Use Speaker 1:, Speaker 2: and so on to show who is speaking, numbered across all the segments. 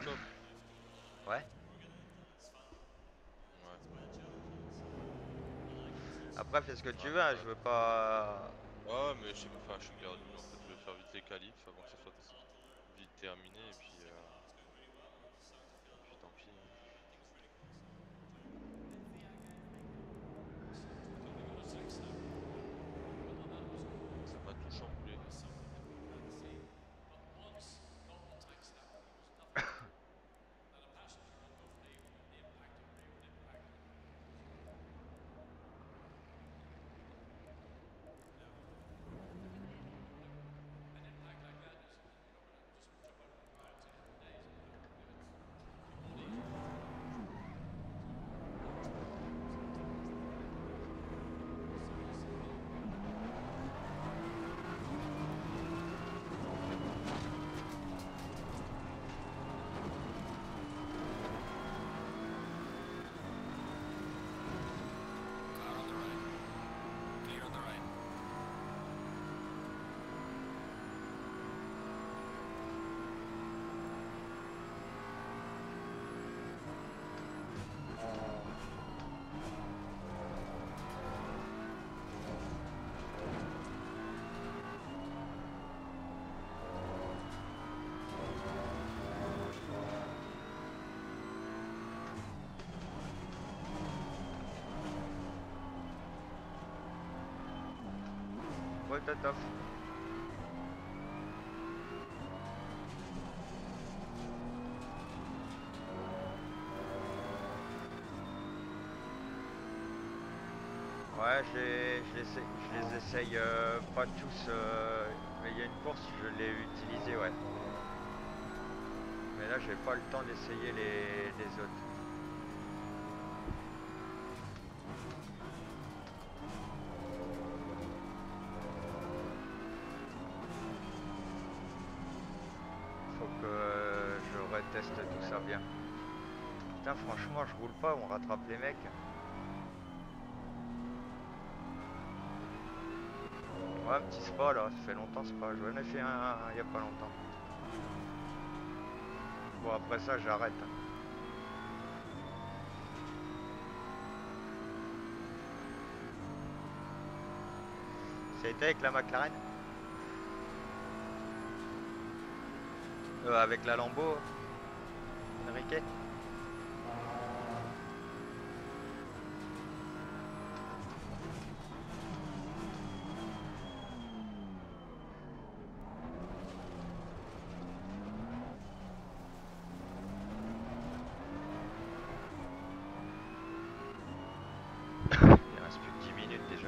Speaker 1: top.
Speaker 2: Ouais.
Speaker 1: Ouais.
Speaker 2: Après, fais ce que tu
Speaker 1: Ouais,
Speaker 2: veux,
Speaker 1: mais
Speaker 2: hein,
Speaker 1: ouais.
Speaker 2: je veux pas.
Speaker 1: Ouais, mais enfin, je suis perdu en fait. Je vais faire vite les qualifs avant que ça soit vite terminé et puis tant pis, hein. Ça m'a tout chamboulé.
Speaker 3: Car on the right. Clear on the right.
Speaker 2: Ouais, Tatoff. Ouais, je les essaye pas tous, mais il y a une course, je l'ai utilisé, ouais. Mais là, j'ai pas le temps d'essayer les autres. Faut que je reteste tout ça bien. Putain, franchement, je roule pas, on rattrape les mecs. Ouais, un petit spa là, ça fait longtemps spa. J'en ai fait un il y a pas longtemps. Bon, après ça, j'arrête, hein. Ça a été avec la McLaren? Avec la Lambo, Enrique? Il reste plus que 10 minutes déjà.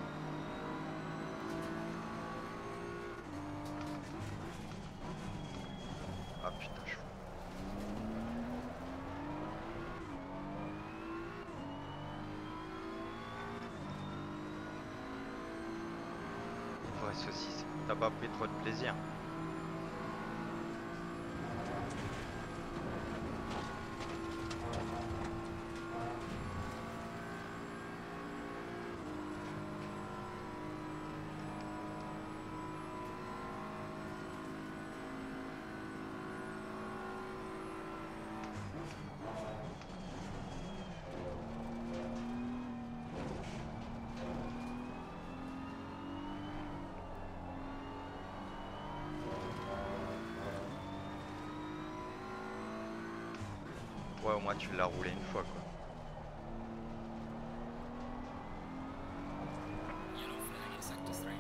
Speaker 2: Ah putain, je... Une vraie saucisse. T'as pas pris trop de plaisir. Ouais, au moins tu l'as roulé une fois quoi.
Speaker 3: Yellow flag in sector 3.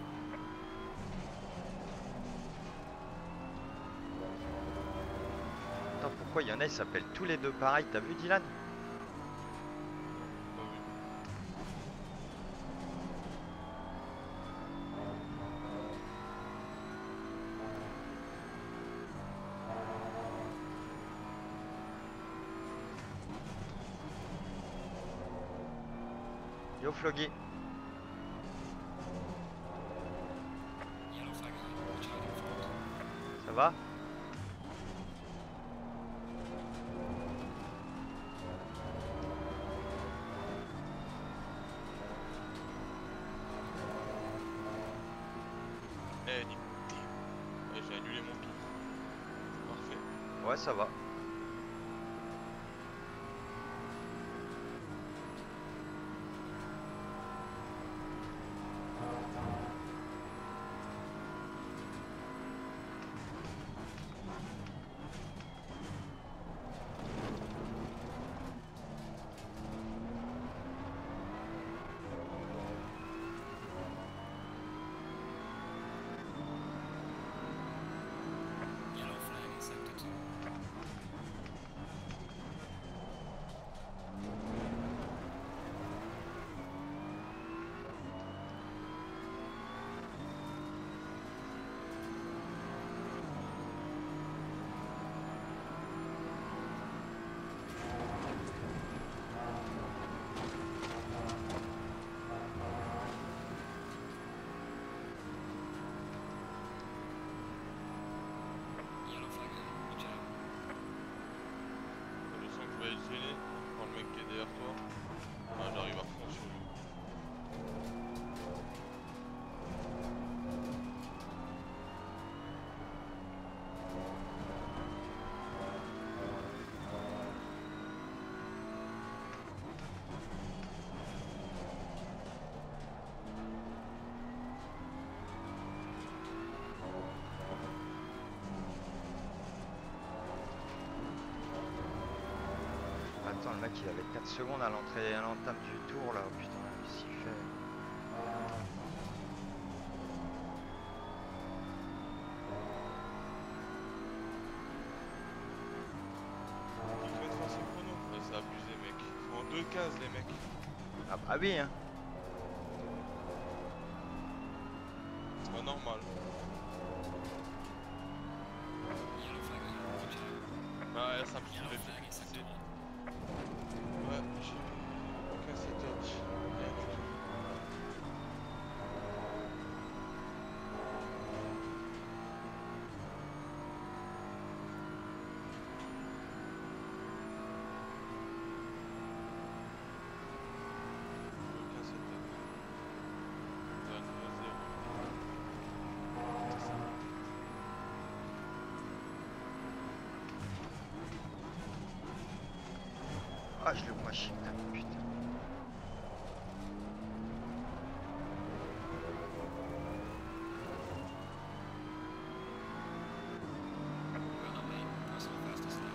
Speaker 2: Attends, pourquoi il y en a, ils s'appellent tous les deux pareil? T'as vu Dylan?
Speaker 1: Non, pas vu.
Speaker 2: Yo Floggy,
Speaker 3: Yellow flag high. Charging front.
Speaker 2: ça va?
Speaker 1: Eh, Nick. Ouais, j'ai annulé mon tour. Parfait.
Speaker 2: Ouais, ça va.
Speaker 3: out. Yellow flag ahead. Watch out.
Speaker 1: Je sens que je vais être gêné. Je prends le mec qui est derrière toi. Ah, j'arrive à fond sur lui.
Speaker 2: Attends, le mec il avait 4 secondes à l'entrée, à l'entame du tour là. Oh, putain, qu'est-ce qu'il fait?
Speaker 1: Il faut être à son chrono. Ouais, c'est abusé, mec. Ils sont en 2 cases, les mecs.
Speaker 2: Ah bah oui, hein.
Speaker 1: C'est pas normal.
Speaker 3: Yellow flag ahead. Watch out.
Speaker 1: Ah, ouais, ça me
Speaker 3: Yellow
Speaker 1: fait
Speaker 3: flag in sector 1.
Speaker 1: Ouais, j'ai aucun setup. Rien du tout. Aucun setup. Zone 0. C'est ça.
Speaker 2: Ah, je le machine, putain.
Speaker 3: Well done, mate. Personal fastest lap.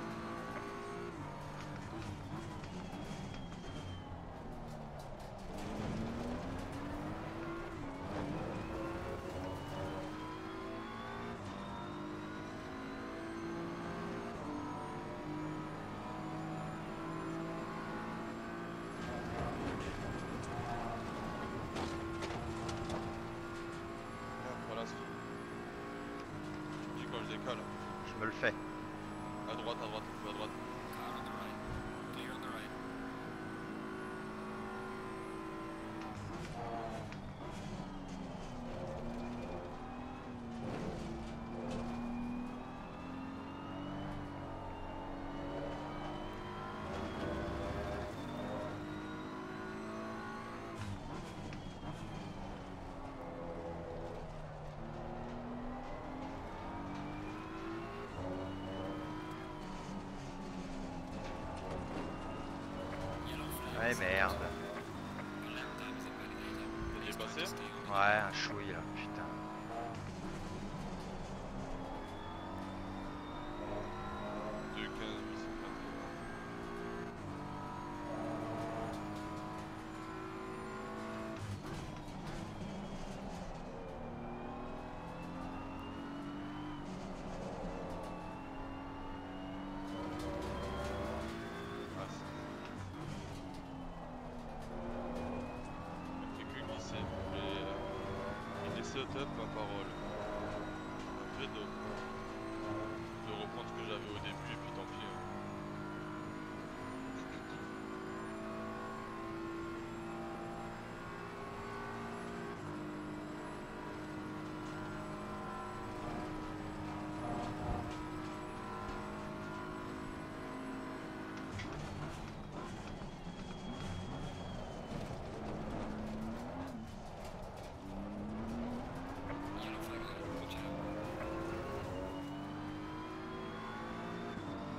Speaker 1: Voilà, c'est fini. Tu me dis quand je décale.
Speaker 2: Je me le fais.
Speaker 1: À droite, à droite, à droite.
Speaker 3: Car on the right. Clear on the right. Yellow flag
Speaker 2: Ouais,
Speaker 3: in sector
Speaker 2: merde.
Speaker 3: 2. Your lap time is invalidated.
Speaker 1: T'es
Speaker 3: Please try
Speaker 1: dépassé?
Speaker 3: to stay on the
Speaker 2: Ouais, un chouille là, putain.
Speaker 1: 2,15,880. Ah, il fait que glisser. Il est setup ma parole. Un peu de reprendre ce que j'avais au début et puis tant pis. Hein.
Speaker 3: Yellow flag ahead. Watch out.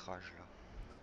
Speaker 2: virage là.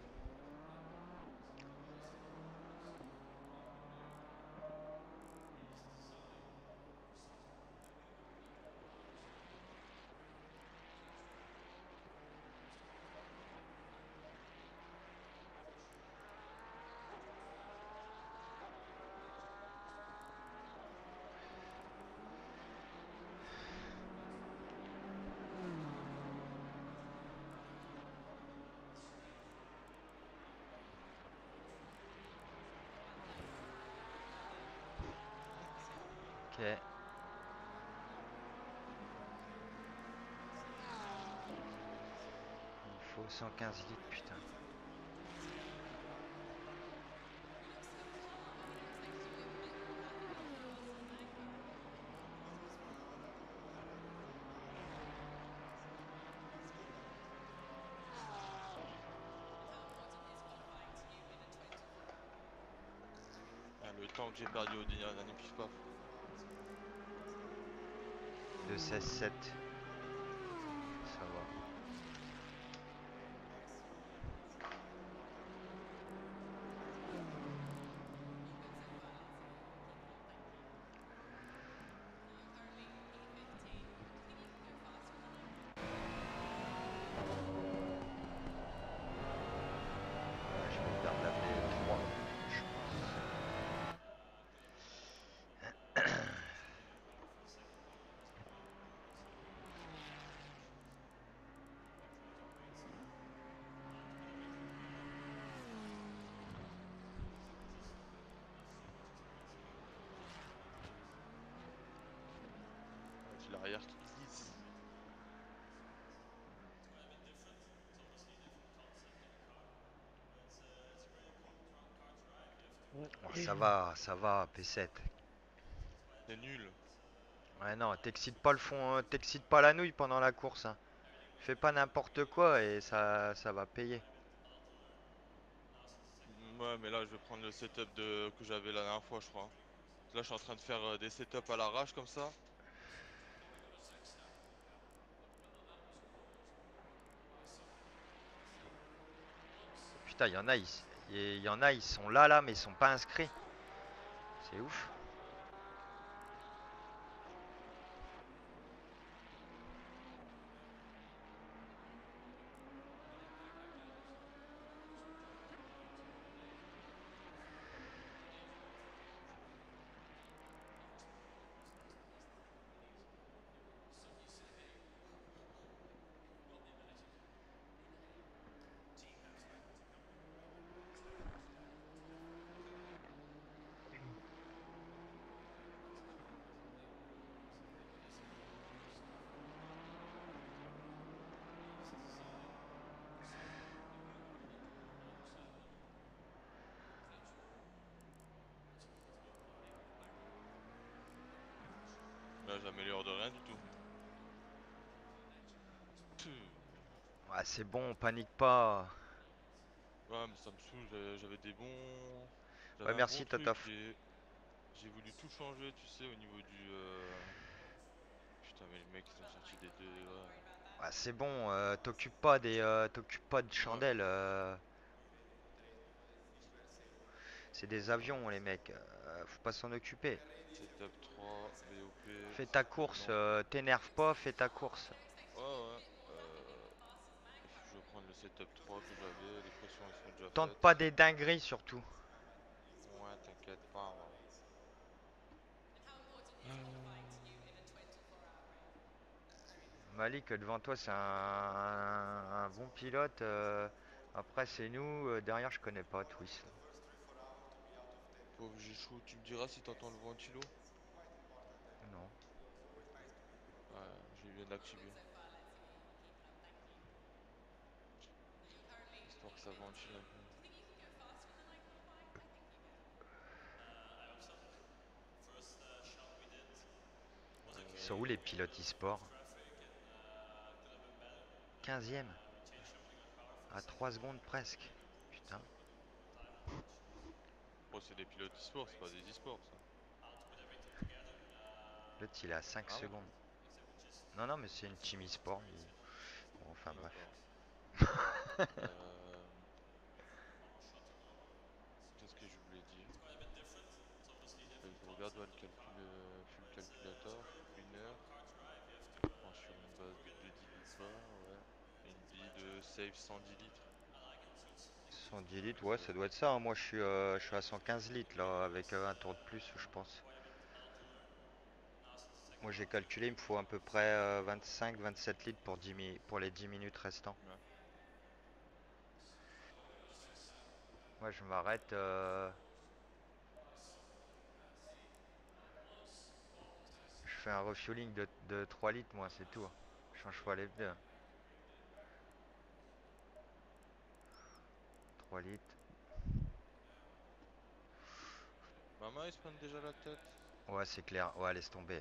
Speaker 2: Ok. Il faut 115 litres, putain.
Speaker 1: Ah, le temps que j'ai perdu au dernier pif paf.
Speaker 2: De 16-7. Ça va. Je vais perdre la V3, je pense.
Speaker 1: J'ai l'arrière qui glisse.
Speaker 2: Oh, ça va, P7.
Speaker 1: C'est nul.
Speaker 2: Ouais, non, t'excites pas le fond, t'excites pas la nouille pendant la course, hein. Fais pas n'importe quoi et ça va payer.
Speaker 1: Ouais, mais là, je vais prendre le setup que j'avais la dernière fois, je crois. Là, je suis en train de faire des setups à l'arrache comme ça.
Speaker 2: Putain, il y en a, ils sont là, mais ils sont pas inscrits. C'est ouf.
Speaker 1: Là, j'améliore de rien du tout. Pfff.
Speaker 2: Ouais, c'est bon, panique pas.
Speaker 1: Ouais, mais ça me saoule, j'avais des bons.
Speaker 2: Ouais,
Speaker 1: J'avais un bon
Speaker 2: merci,
Speaker 1: truc,
Speaker 2: Totof.
Speaker 1: j'ai voulu tout changer, tu sais, au niveau du. Putain, mais les mecs, ils ont sorti des deux. Ouais.
Speaker 2: Ouais, c'est bon, t'occupes pas de
Speaker 1: Ouais.
Speaker 2: chandelle. C'est des avions, les mecs. Faut pas s'en occuper.
Speaker 1: Setup 3, VOP.
Speaker 2: Fais ta course,
Speaker 1: Non.
Speaker 2: t'énerve pas, fais ta course.
Speaker 1: Ouais, ouais. Je vais prendre le setup 3 que j'avais, les pressions elles sont déjà
Speaker 2: Tente
Speaker 1: faites.
Speaker 2: pas des dingueries surtout.
Speaker 1: Ouais, t'inquiète pas, ouais.
Speaker 2: Malik, devant toi, c'est un bon pilote. Après, c'est nous. Derrière, je connais pas Twist.
Speaker 1: Pauvre Jichou, tu me diras si t'entends le ventilo?
Speaker 2: Non.
Speaker 1: Ouais, je viens de l'activer. Histoire que ça ventile un peu.
Speaker 2: Ils sont où les pilotes e-sport? 15e. À 3 secondes presque. Putain.
Speaker 1: Oh, c'est des pilotes e-sport, c'est pas des e-sports ça.
Speaker 2: L'autre, il est à 5
Speaker 1: Ah ouais?
Speaker 2: secondes. Non, non, mais c'est une team e-sport. Bon, enfin bref.
Speaker 1: D'accord. Qu'est-ce que je voulais dire? Je regarde ouais, full calculator, 1 heure. Prends sur une base de 10 litres par, ouais. Et une bille de save 110 litres.
Speaker 2: 110 litres, ouais, ça doit être ça, hein. Moi, je suis à 115 litres, là, avec un tour de plus, je pense. Moi, j'ai calculé, il me faut à peu près 25-27 litres pour les 10 minutes restantes.
Speaker 1: Ouais.
Speaker 2: Moi, je m'arrête. Je fais un refueling de 3 litres, moi, c'est tout, hein. Je change pas les pneus. 3 litres.
Speaker 1: Maman, ils se prennent déjà la tête.
Speaker 2: Ouais, c'est clair. Ouais, laisse tomber.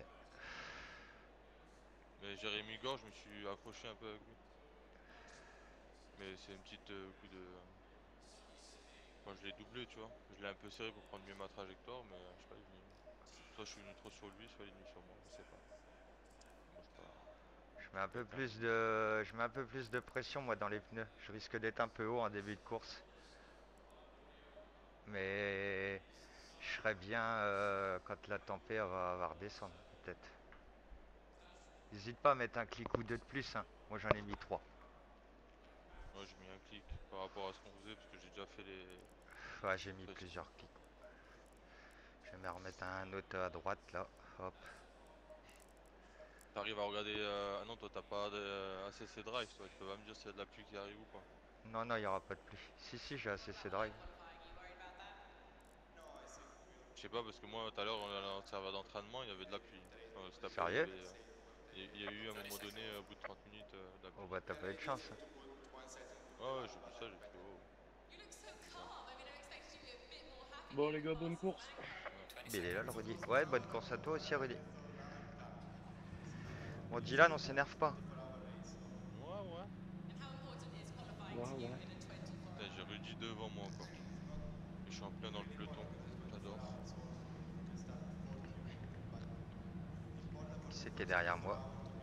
Speaker 1: Mais Jérémy Gore, je me suis accroché un peu avec lui. Mais c'est une petite coup de. Quand je l'ai doublé, tu vois. Je l'ai un peu serré pour prendre mieux ma trajectoire, mais je sais pas, il est venu. Soit je suis venu trop sur lui, soit il est venu sur moi, je sais pas. Moi, je sais pas.
Speaker 2: Je mets un peu plus de pression, moi, dans les pneus. Je risque d'être un peu haut en début de course. Mais je serais bien quand la tempête va redescendre, peut-être. N'hésite pas à mettre un clic ou deux de plus, hein. Moi, j'en ai mis 3.
Speaker 1: Moi, j'ai mis un clic par rapport à ce qu'on faisait, parce que j'ai déjà fait les.
Speaker 2: Ouais, j'ai mis
Speaker 1: Pressions.
Speaker 2: plusieurs clics. Je vais me remettre un autre à droite, là. Hop.
Speaker 1: T'arrives à regarder. Ah non, toi, t'as pas ACC Drive, toi. Tu peux pas me dire s'il y a de la pluie qui arrive ou pas.
Speaker 2: Non, non, il n'y aura pas de pluie. Si, j'ai assez de drive.
Speaker 1: Je sais pas, parce que moi, tout à l'heure, on a un serveur d'entraînement, il y avait de la pluie. Enfin, cet après,
Speaker 2: Sérieux?
Speaker 1: il y a eu à un moment donné, au bout de 30 minutes, de la
Speaker 2: Oh
Speaker 1: pluie.
Speaker 2: bah t'as pas eu de chance, hein.
Speaker 1: Ouais, j'ai vu ça, j'ai fait oh. Bizarre.
Speaker 4: Bon les gars, bonne course.
Speaker 2: Mais il est là le Rudy. Ouais, bonne course à toi aussi Rudy. Bon Dylan, on s'énerve pas.
Speaker 1: Ouais, ouais.
Speaker 4: Ouais.
Speaker 1: Putain, j'ai Rudy devant moi encore. Et je suis en plein dans le peloton. J'adore.
Speaker 2: Qui c'est qui est derrière moi?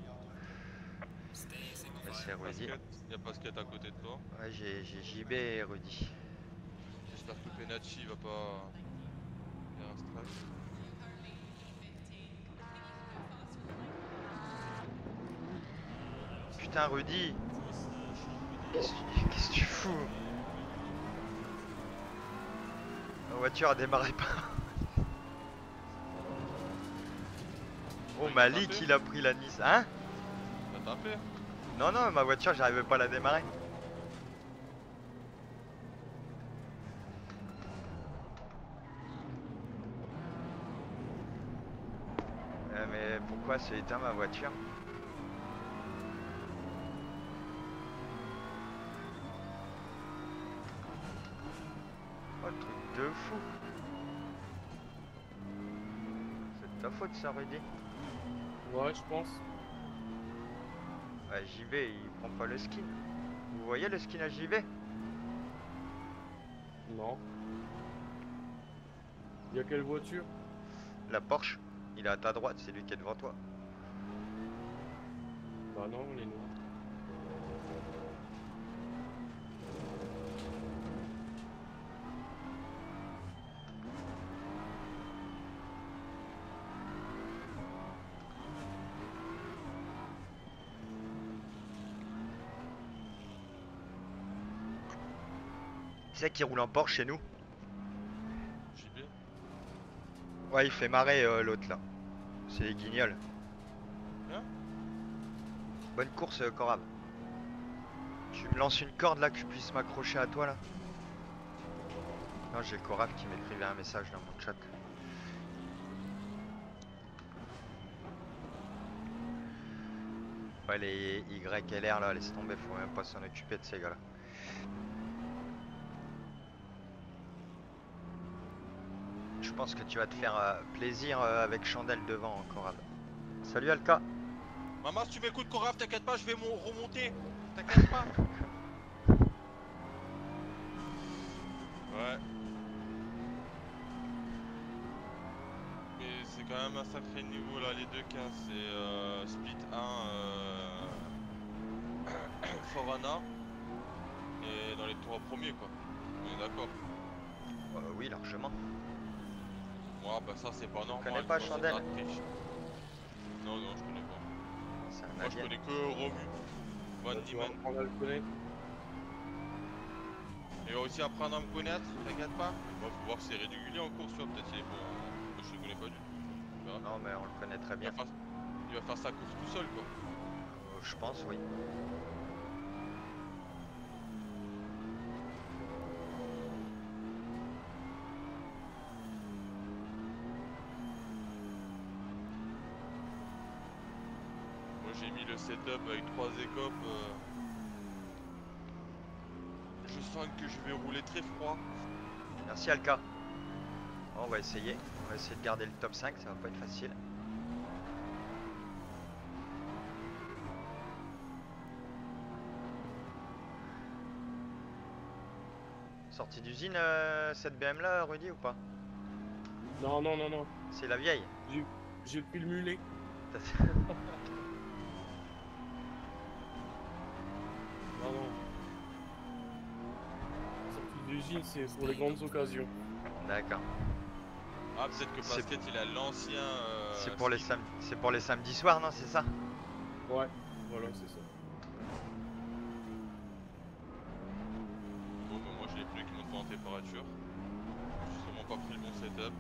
Speaker 2: Mais c'est Rudy.
Speaker 1: Basket. Y a basket à côté de toi.
Speaker 2: Ouais, j'ai JB et Rudy.
Speaker 1: J'espère que Penacci va pas faire un strike.
Speaker 2: Putain Rudy, qu'est-ce que tu fous? La voiture a démarré pas. Oh
Speaker 1: Ouais,
Speaker 2: Malik il a pris la Nice. Hein?
Speaker 1: T'as tapé?
Speaker 2: Non non, ma voiture j'arrivais pas à la démarrer. Mais pourquoi c'est éteint ma voiture? Oh le truc de fou. C'est de ta faute ça Rudy.
Speaker 4: Ouais, je pense.
Speaker 2: Ouais, JB il prend pas le skin. Vous voyez le skin à JB?
Speaker 4: Non. Il y a quelle voiture?
Speaker 2: La Porsche, il est à ta droite, c'est lui qui est devant toi.
Speaker 4: Bah non, les noirs.
Speaker 2: Qui c'est qui roule en Porsche chez nous?
Speaker 1: JB.
Speaker 2: Ouais, il fait marrer l'autre là. C'est les guignols.
Speaker 1: Hein?
Speaker 2: Bonne course, Corab. Tu me lances une corde là que je puisse m'accrocher à toi là? Non, j'ai Corab qui m'écrivait un message dans mon chat. Ouais, les YLR là, laisse tomber, faut même pas s'en occuper de ces gars là. Je pense que tu vas te faire plaisir avec Chandelle devant, Corab. Salut Alka.
Speaker 1: Maman, si tu m'écoutes, Coraf, t'inquiète pas, je vais remonter. T'inquiète pas. Ouais. Mais c'est quand même un sacré niveau là, les deux cas. C'est split 1 Forana dans les 3 premiers quoi. On est d'accord.
Speaker 2: Oui, largement.
Speaker 1: Ouais, bah ça c'est pas normal.
Speaker 2: connais pas
Speaker 1: tu vois, c'est de
Speaker 2: Chandelle?
Speaker 1: la triche. Non, non, je connais pas.
Speaker 2: C'est un
Speaker 1: Moi je
Speaker 2: alien.
Speaker 1: connais que Romu, Van
Speaker 4: Bah, tu vas
Speaker 1: Diemen.
Speaker 4: apprendre à le connaître.
Speaker 1: Et aussi apprendre à me connaître, t'inquiète pas. Moi faut voir si c'est régulier en course, tu vois, peut-être il est bon. Moi je le connais pas du tout. On verra bien.
Speaker 2: Non, mais on le connaît très
Speaker 1: Il va
Speaker 2: bien.
Speaker 1: faire, il va faire sa course tout seul quoi.
Speaker 2: Je pense, oui.
Speaker 1: Moi j'ai mis le setup avec 3 écopes. Je sens que je vais rouler très froid.
Speaker 2: Merci Alka. Bon, on va essayer. On va essayer de garder le top 5, ça va pas être facile. Sortie d'usine cette BM là, Rudy, ou pas?
Speaker 4: Non, non, non, non.
Speaker 2: C'est la vieille.
Speaker 4: J'ai pris le mulet. Non, non. Sortie d'usine, c'est pour les grandes occasions.
Speaker 2: D'accord.
Speaker 1: Ah peut-être que
Speaker 2: C'est-
Speaker 1: Pasquette il a l'ancien.
Speaker 2: C'est pour les
Speaker 1: slip.
Speaker 2: c'est pour les samedis soirs, non? C'est ça?
Speaker 4: Ouais, voilà, c'est ça.
Speaker 1: Bon bah moi j'ai les pneus qui montent pas en température. J'ai sûrement pas pris le bon setup.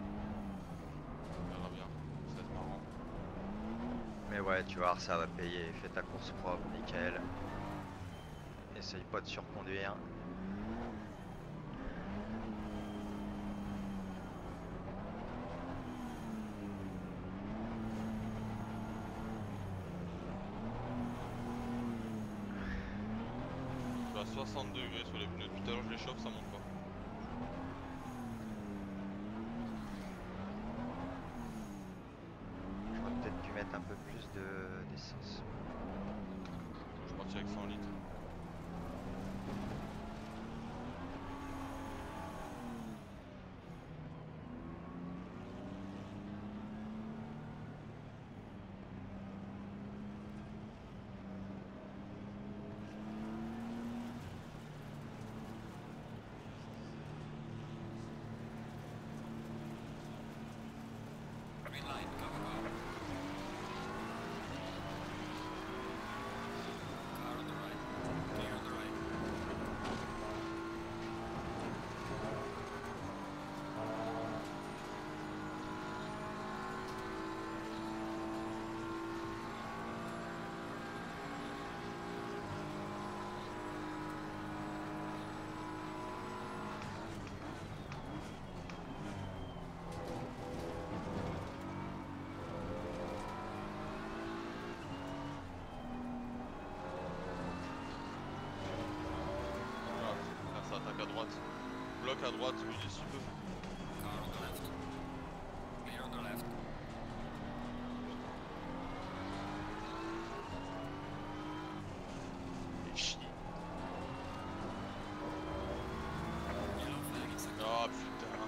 Speaker 1: On verra bien. Ça va être marrant.
Speaker 2: Mais ouais, tu vas voir, ça va payer. Fais ta course propre, nickel. Essaye pas de surconduire.
Speaker 1: Je suis à 60 degrés sur les pneus. Depuis tout à l'heure je les chauffe, ça monte pas.
Speaker 2: J'aurais peut-être dû mettre un peu plus d'essence.
Speaker 1: Je suis parti avec 100 litres.
Speaker 3: Green light, go, go, go. Car on the right. Clear on the right.
Speaker 1: Là ça attaque à droite. Bloc à droite, oui, si tu peux.
Speaker 3: Car on the left. Clear on the left.
Speaker 1: Et chier.
Speaker 3: Yellow flag in sector.
Speaker 1: Ah putain.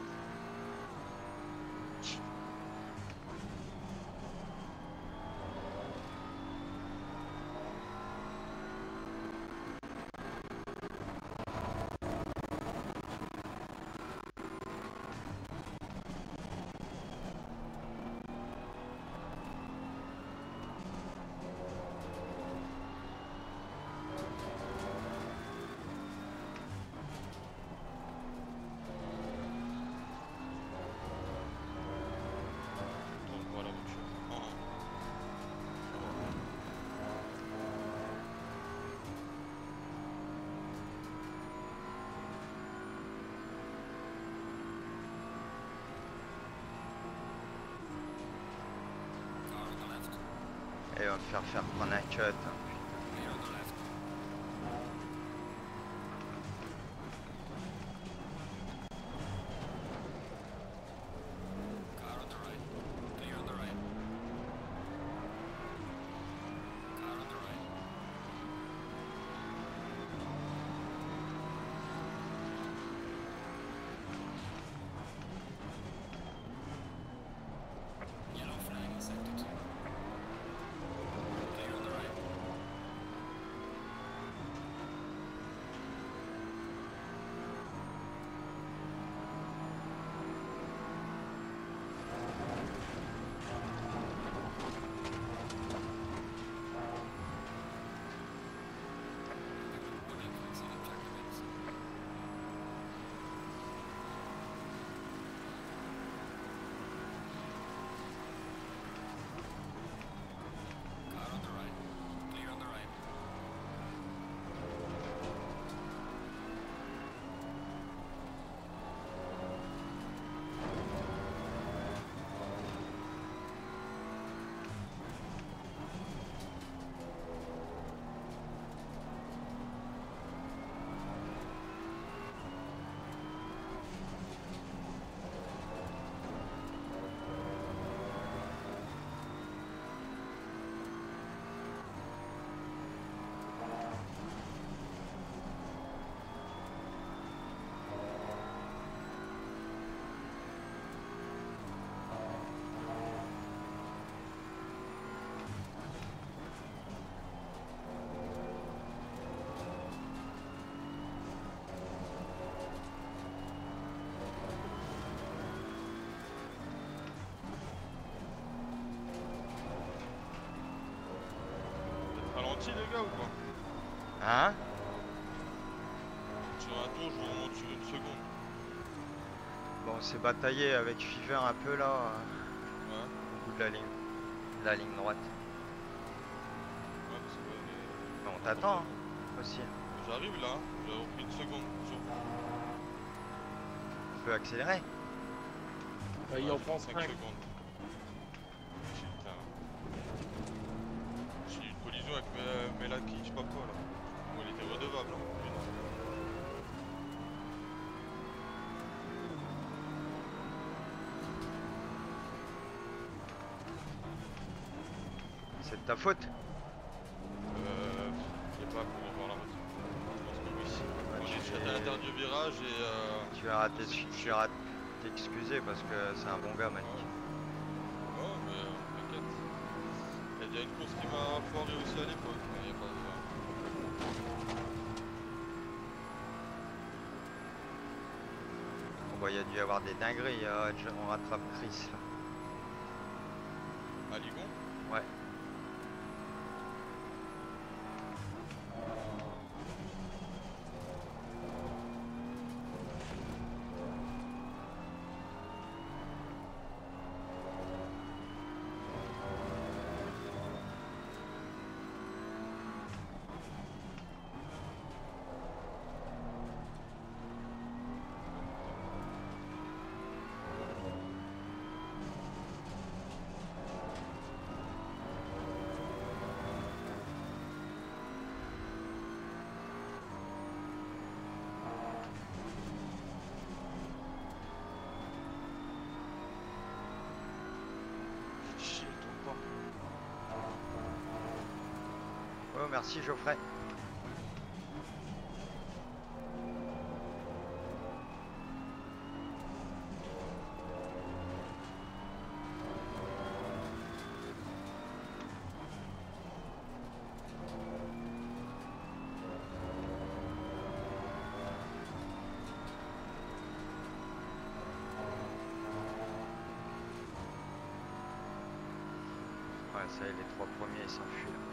Speaker 1: Tourne pas la voiture. Oh.
Speaker 3: Car on the left.
Speaker 2: Et on va me faire prendre un cut.
Speaker 3: Clear on the left. Car on the right. Clear on the right. Car on the right. Yellow flag in sector 2. Clear on the right.
Speaker 1: partis les gars ou quoi?
Speaker 2: Hein?
Speaker 1: Sur un tour, je vous remonte sur une seconde.
Speaker 2: Bon, on s'est bataillé avec Fever un peu là,
Speaker 1: Ouais,
Speaker 2: au bout de la ligne droite.
Speaker 1: ouais, c'est vrai.
Speaker 2: Mais on t'attend hein, aussi.
Speaker 1: J'arrive là, j'ai repris une seconde. Sur...
Speaker 2: Tu peux accélérer.
Speaker 4: Bah, il en prend
Speaker 1: 5
Speaker 4: 5.
Speaker 1: secondes. Putain. J'ai eu une collision avec Melaki, je sais pas quoi là. Bon, il était redevable. Hein. Putain.
Speaker 2: C'est de ta faute.
Speaker 1: Je sais pas pour revoir la route. Je pense que oui.
Speaker 2: Ouais,
Speaker 1: On
Speaker 2: tu
Speaker 1: est
Speaker 2: fais-
Speaker 1: à l'intérieur du virage et
Speaker 2: tu vas t'excuser parce que c'est un bon gars, Malik.
Speaker 1: Oh, mais t'inquiète. Il y a une course qui m'a foiré aussi à l'époque, mais il y a pas de...
Speaker 2: Bon, il y a dû y avoir des dingueries, on rattrape Chris là.
Speaker 1: À Ligon?
Speaker 2: Ouais.
Speaker 1: Chier, il tourne pas.
Speaker 2: Oh, merci Geoffrey. Ouais, ça y est, les 3 premiers ils s'enfuient là.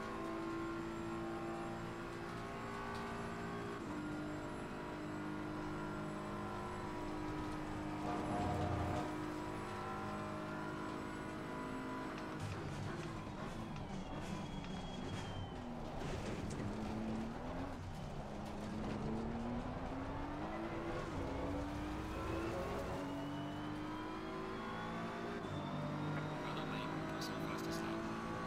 Speaker 3: Well done, mate. That's our fastest lap.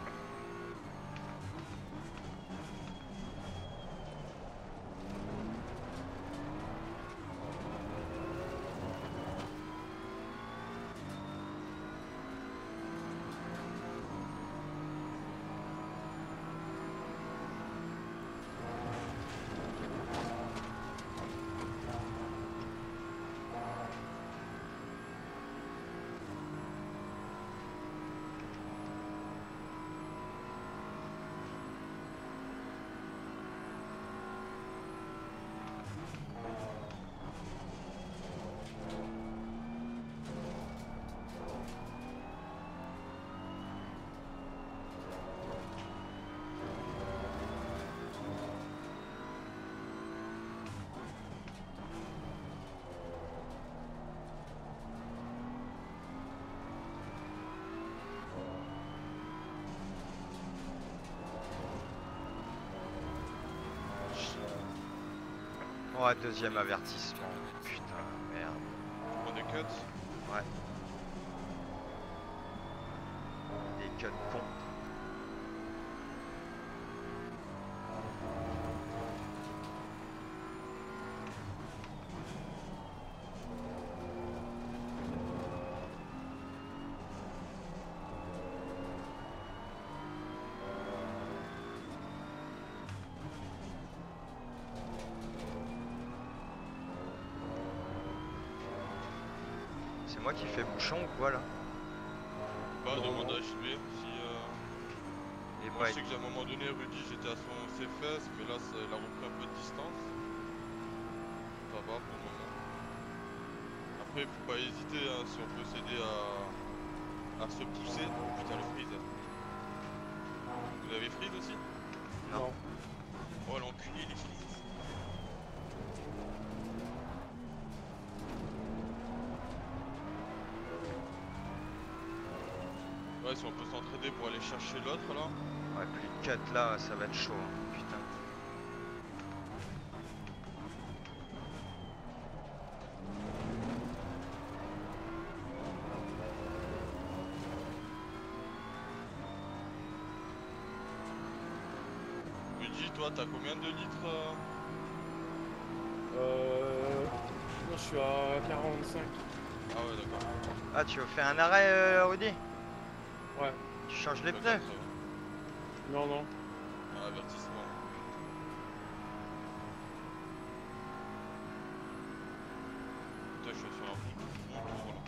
Speaker 2: Ouais, deuxième avertissement. Putain, merde.
Speaker 1: Prends des cuts.
Speaker 2: Ouais. Des cuts cons. C'est moi qui fais bouchon ou quoi là?
Speaker 1: Bah, demande à HB si...
Speaker 2: Et
Speaker 1: Moi,
Speaker 2: bah,
Speaker 1: je sais que j'ai à un moment donné, Rudy, j'étais à ses fesses, mais là, il a repris un peu de distance. Ça va pour le moment. Après, faut pas hésiter, hein, si on peut s'aider à se pousser. Oh putain, le freeze. Vous avez freeze aussi? Ouais, si on peut s'entraider pour aller chercher l'autre là.
Speaker 2: Ouais, plus de 4 là, ça va être chaud, hein. Putain.
Speaker 1: Rudy, toi, t'as combien de litres
Speaker 4: Moi, je suis à 45.
Speaker 1: Ah ouais, d'accord.
Speaker 2: Ah, tu veux faire un arrêt, Rudy?
Speaker 4: Ouais.
Speaker 2: Tu changes les
Speaker 1: Bah,
Speaker 2: pneus?
Speaker 1: 80.
Speaker 4: Non, non.
Speaker 1: Un avertissement. Putain, je suis sur un bon tour là.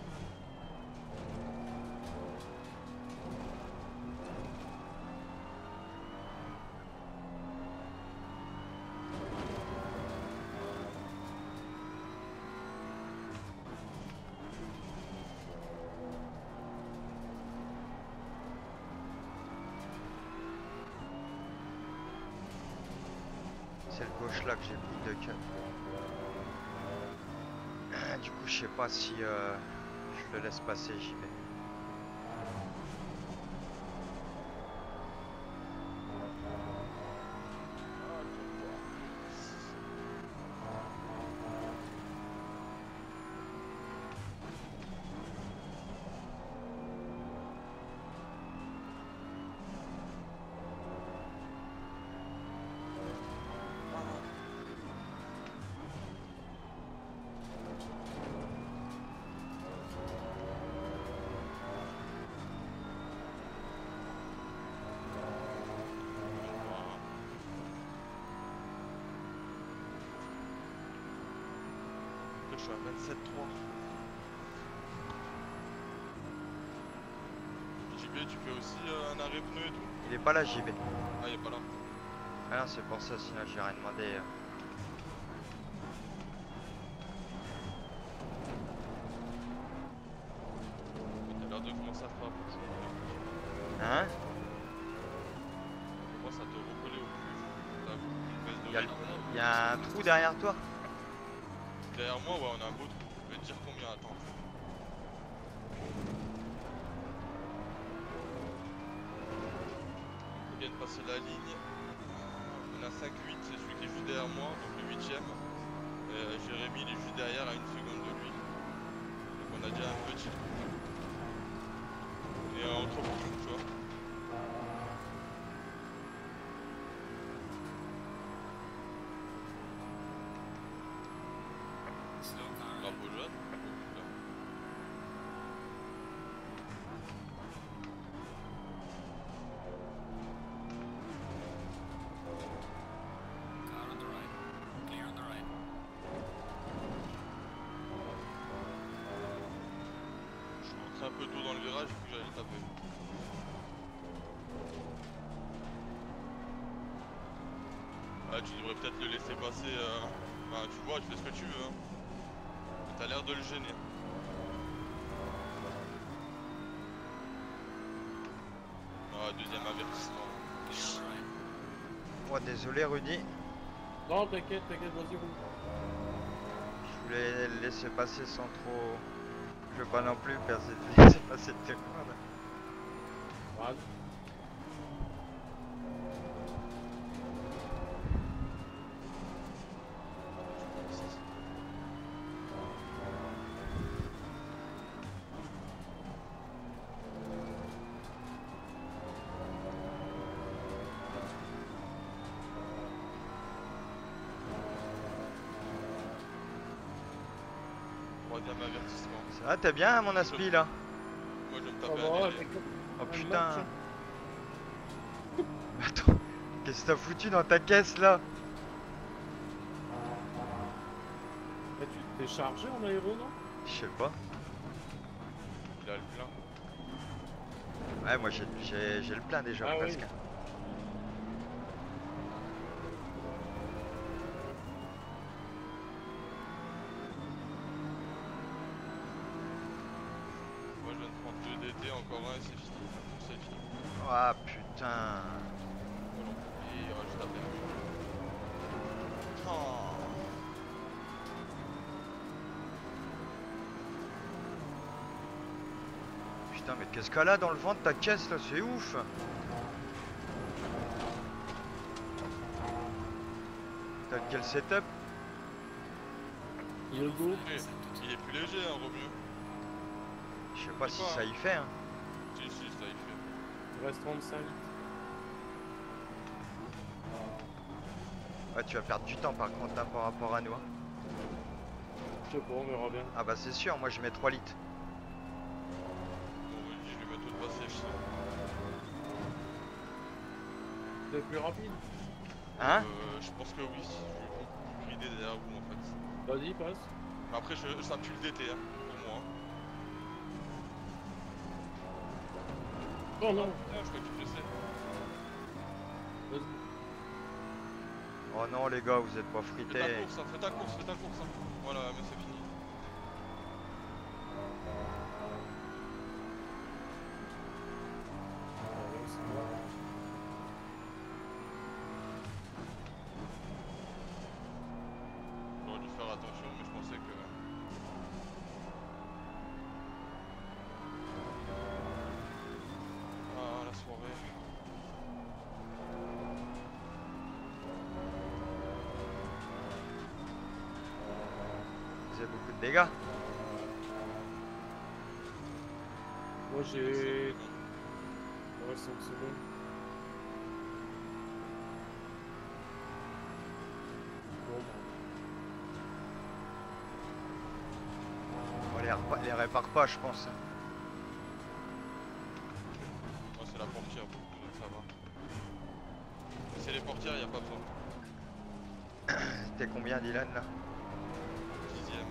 Speaker 2: C'est le gauche là que j'ai mis de 4. Du coup, je sais pas si je le laisse passer, j'y vais.
Speaker 1: Je suis à 27,3. JB, tu fais aussi un arrêt pneu et tout?
Speaker 2: Il est pas là, JB.
Speaker 1: Ah, il est pas là.
Speaker 2: Ah non, c'est pour ça, sinon j'ai rien demandé.
Speaker 1: T'as l'air de commencer à te rapprocher.
Speaker 2: Hein?
Speaker 1: Tu commences à te recoller au plus. T'as une baisse de
Speaker 2: Il y a
Speaker 1: rythme.
Speaker 2: Il y a un trou derrière toi?
Speaker 1: Derrière moi, ouais, on a un beau trou. Je vais te dire combien, attends. On vient de passer la ligne. On a 5-8, c'est celui qui est juste derrière moi, donc le 8ème. Jérémy, il est juste derrière à 1 seconde de lui. Donc on a déjà un petit trou. Et un autre trou, tu vois.
Speaker 3: Slow car.
Speaker 1: Drapeau jaune.
Speaker 3: Car on the right. Clear on the right.
Speaker 1: Je suis rentré un peu tôt dans le virage, puis j'allais le taper. Ah, tu devrais peut-être le laisser passer. Enfin, tu vois, tu fais ce que tu veux. Hein. T'as l'air de le gêner. Ah, deuxième avertissement.
Speaker 3: Clear on the right.
Speaker 2: Oh, désolé, Rudy.
Speaker 4: Non, t'inquiète, vas-y, roule.
Speaker 2: Je voulais le laisser passer sans trop. Je veux pas non plus laisser passer de témoin là.
Speaker 4: Voilà.
Speaker 1: Troisième avertissement.
Speaker 2: Ça va, t'es bien mon aspi là?
Speaker 1: Moi, je vais me
Speaker 4: Ça
Speaker 1: taper
Speaker 4: va,
Speaker 1: un délai.
Speaker 4: avec-
Speaker 2: Oh
Speaker 4: un
Speaker 2: putain.
Speaker 4: match.
Speaker 2: Attends, qu'est-ce que t'as foutu dans ta caisse là?
Speaker 4: Eh, tu t'es chargé en aéro, non?
Speaker 2: Je sais pas.
Speaker 1: Il a le plein.
Speaker 2: Ouais, moi j'ai le plein déjà
Speaker 4: Ah oui.
Speaker 2: presque.
Speaker 1: Moi, je viens de prendre 2 DT, encore un et c'est fini. C'est fini.
Speaker 2: Ah putain.
Speaker 1: Voilà. Et je tape un. Oh.
Speaker 2: Putain, mais qu'est-ce qu'elle a dans le ventre ta caisse là, c'est ouf. T'as quel setup?
Speaker 4: Il est beau.
Speaker 1: Eh, il est plus léger, hein, Romieux.
Speaker 2: Je sais pas si
Speaker 1: Quoi,
Speaker 2: ça y fait, hein.
Speaker 1: Si, si, ça y fait.
Speaker 4: Il reste 35.
Speaker 2: Ouais, tu vas perdre du temps par contre, hein, par rapport à nous. Hein.
Speaker 4: Je sais pas, on verra bien.
Speaker 2: Ah bah c'est sûr, moi je mets 3 litres.
Speaker 1: Bon, vas-y, je lui mets tout de passage, ça.
Speaker 4: Vous êtes plus rapide?
Speaker 2: Hein?
Speaker 1: Je pense que oui. Je vais l'idée derrière vous en fait.
Speaker 4: Vas-y, passe.
Speaker 1: Après, ça pue le DT, hein, pour moi.
Speaker 4: Oh non,
Speaker 1: Ah, je crois que tu le sais.
Speaker 4: vas-y.
Speaker 2: Oh non les gars, vous êtes pas
Speaker 1: Fais ta
Speaker 2: frités.
Speaker 1: course, hein, fais ta course, fais ta course. Hein. Voilà, mais c'est fini. J'aurais dû faire attention, mais je pensais que... Ah, la soirée.
Speaker 2: Vous avez beaucoup de dégâts.
Speaker 4: Moi j'ai... Ouais, 5 secondes. Bon,
Speaker 2: On les répare pas, je pense.
Speaker 1: Moi, c'est la portière, donc ça va. Mais c'est les portières, y a pas besoin.
Speaker 2: T'es combien Dylan là?
Speaker 1: 10ème.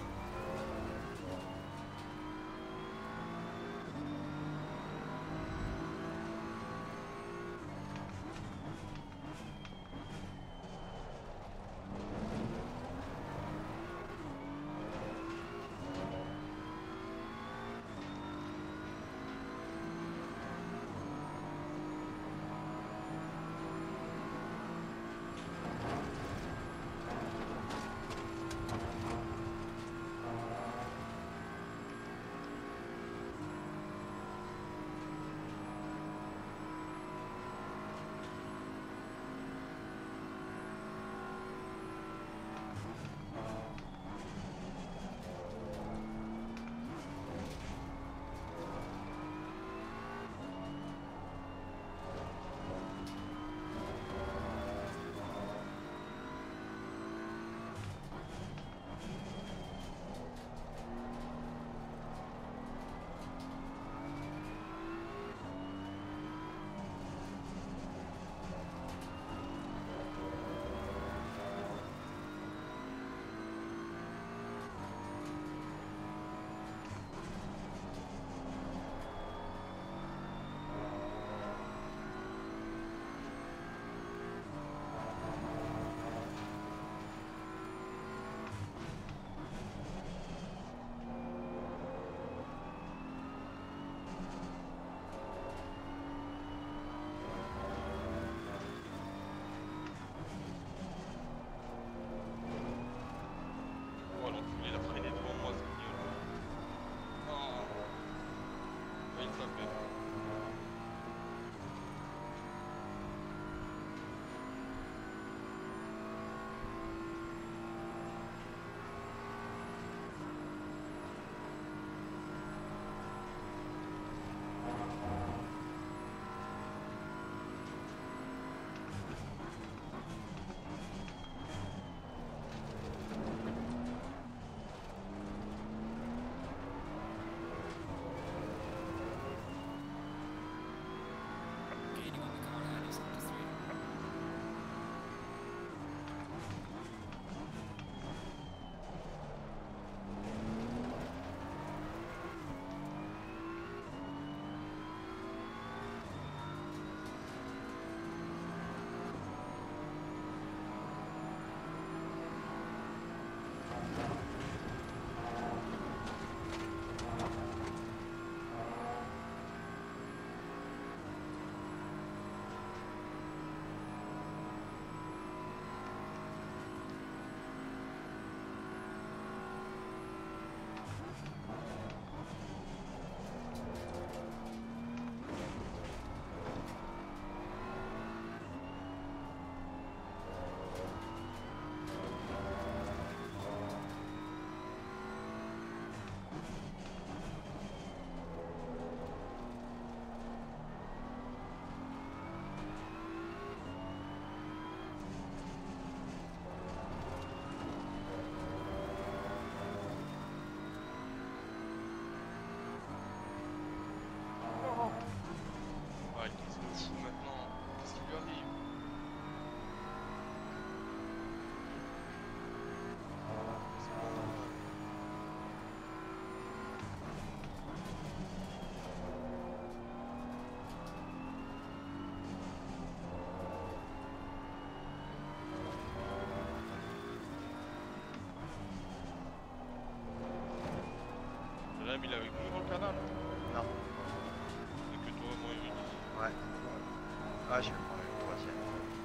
Speaker 1: Jérém il est avec nous dans le canal.
Speaker 2: Non.
Speaker 1: Et que toi, moi et Rudy.
Speaker 2: Ouais. Ah, je vais prendre le troisième.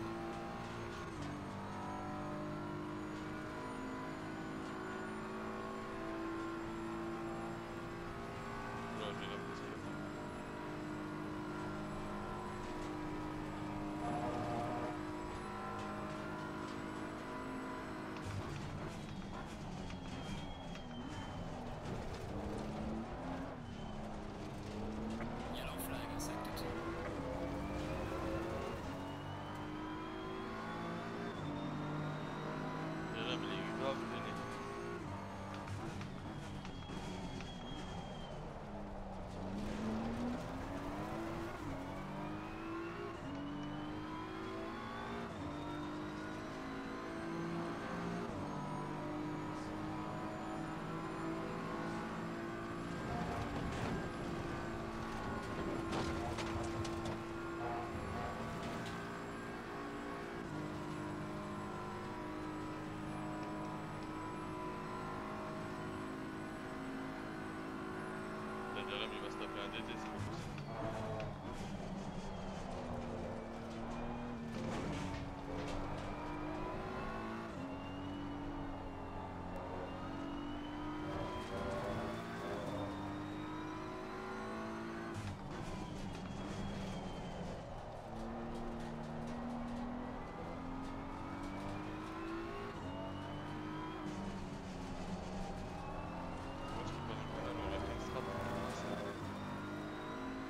Speaker 1: Là, j'ai l'impression.
Speaker 3: Yellow flag in sector 2.
Speaker 1: Jérém il est grave gêné. Là, Jérém il va se taper un DT, c'est pas possible. Moi je suis pas dans le canal, on aurait fait une strat.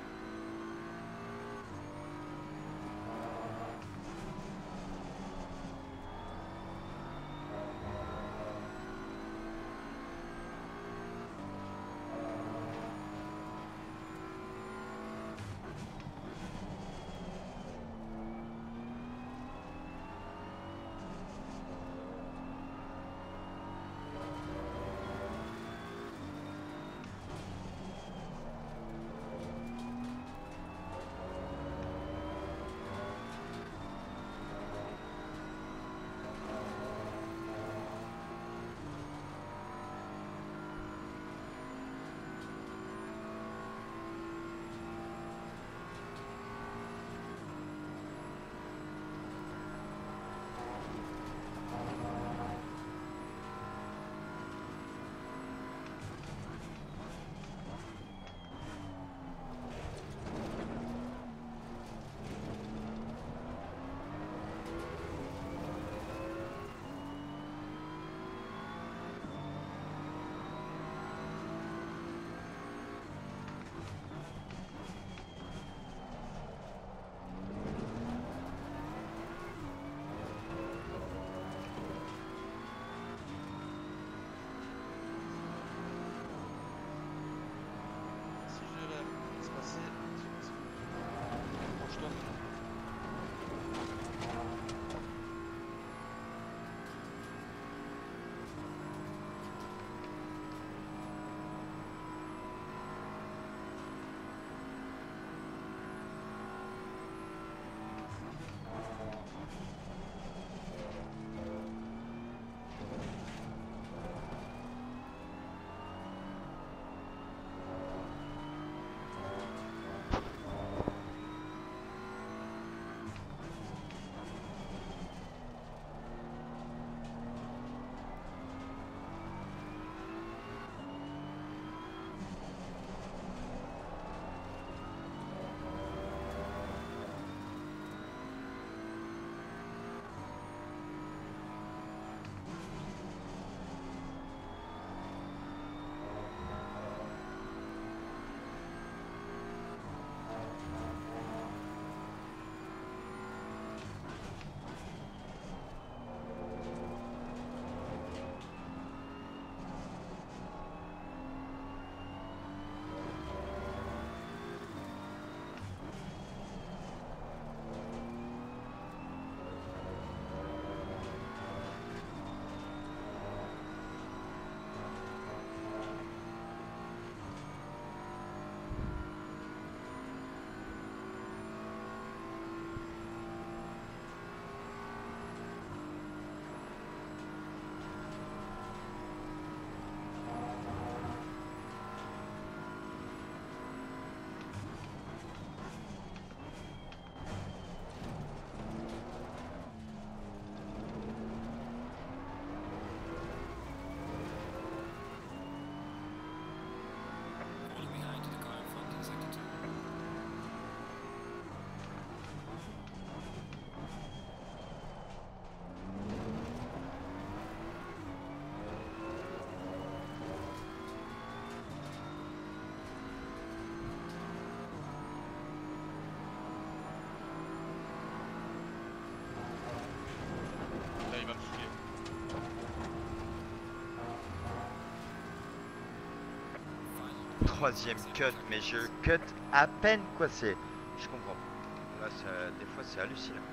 Speaker 2: troisième cut, mais je cut à peine quoi, c'est... Je comprends. Là, des fois, c'est hallucinant.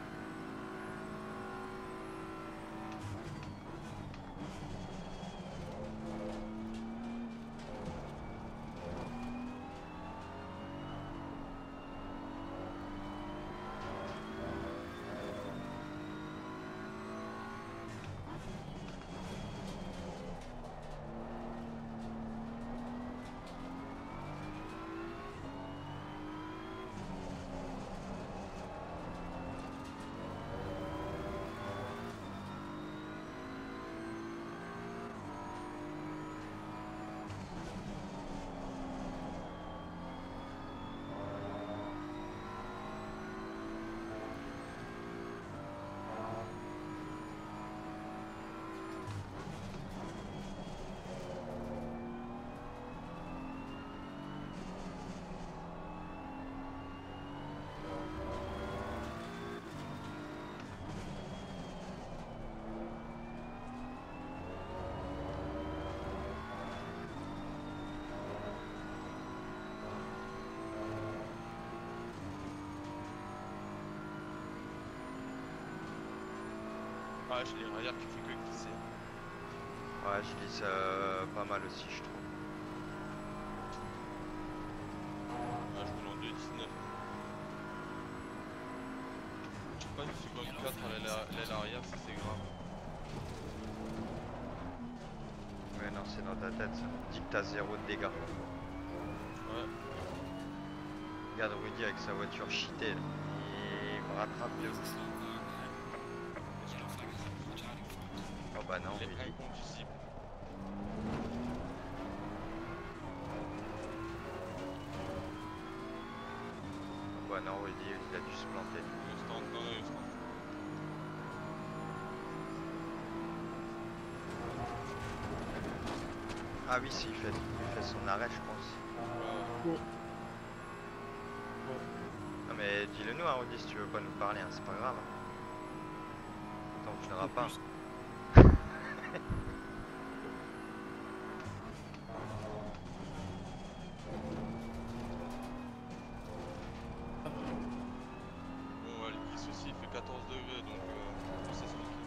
Speaker 1: Ah, j'ai les radars qui fait que glisser.
Speaker 2: Ouais, je glisse pas mal aussi, je trouve.
Speaker 1: Ah, je roule en 2,19. Je sais pas si c'est comme 4 à l'aile arrière, si c'est grave.
Speaker 2: Ouais, non, c'est dans ta tête, ça. Dis que t'as 0 de dégâts.
Speaker 1: Ouais.
Speaker 2: Regarde Rudy avec sa voiture cheatée, là. Il me rattrape de ouf. Oh bah non,
Speaker 1: Il est
Speaker 2: Rudy.
Speaker 1: inconduisible.
Speaker 2: Oh bah non, Rudy, il a dû se planter.
Speaker 1: Le stand, non, le stand.
Speaker 2: Ah oui, si, il fait son arrêt, je pense.
Speaker 1: Ouais.
Speaker 2: Non mais dis-le nous, hein, Rudy, si tu veux pas nous parler, hein, c'est pas grave. T'en finiras pas.
Speaker 1: Bon, ouais, le glisse aussi, il fait 14 degrés, donc ça se pique.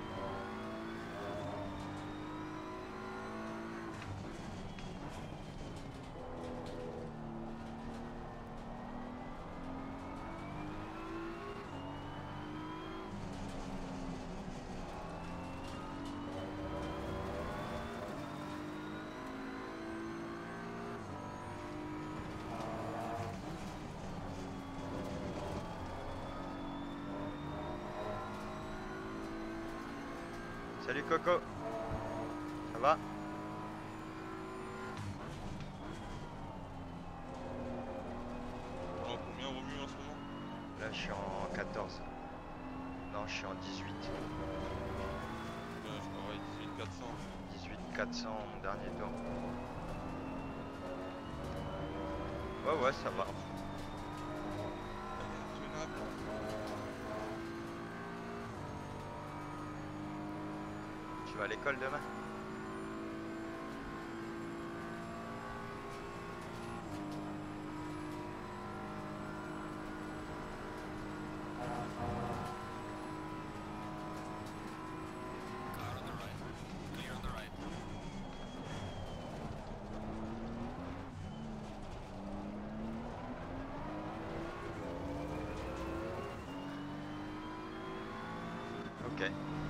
Speaker 2: Salut Coco. Ça va?
Speaker 1: En combien remue en ce moment?
Speaker 2: Là, je suis en 14. Non, je suis en 18.
Speaker 1: Je crois, ouais, 18 400.
Speaker 2: 18 400 mon dernier tour. Ouais, ouais, ça va.
Speaker 1: Elle est intenable.
Speaker 2: Tu vas à l'école demain?
Speaker 3: Clear on the right. Clear on the right.
Speaker 2: Ok.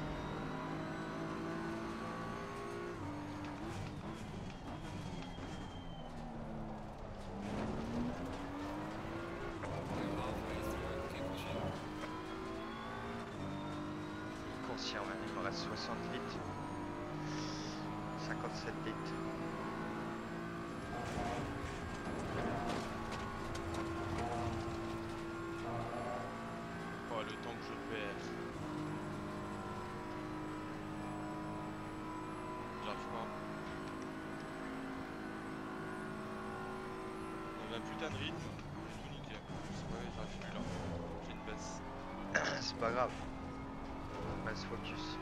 Speaker 3: We're halfway through. Keep pushing.
Speaker 2: Conscient, ouais. Il me reste 60 litres. 57 litres.
Speaker 1: Oh, le temps que je perds. J'arrive pas. On avait un putain de rythme. J'ai tout niqué. C'est pas vrai, j'arrive plus là. J'ai une baisse.
Speaker 2: C'est pas grave. On reste focus.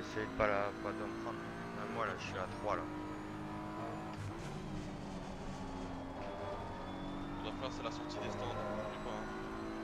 Speaker 2: Essaye pas de me prendre. Même moi là, je suis à 3 là.
Speaker 1: On doit faire c'est la sortie des stands, n'oublie pas. Hein.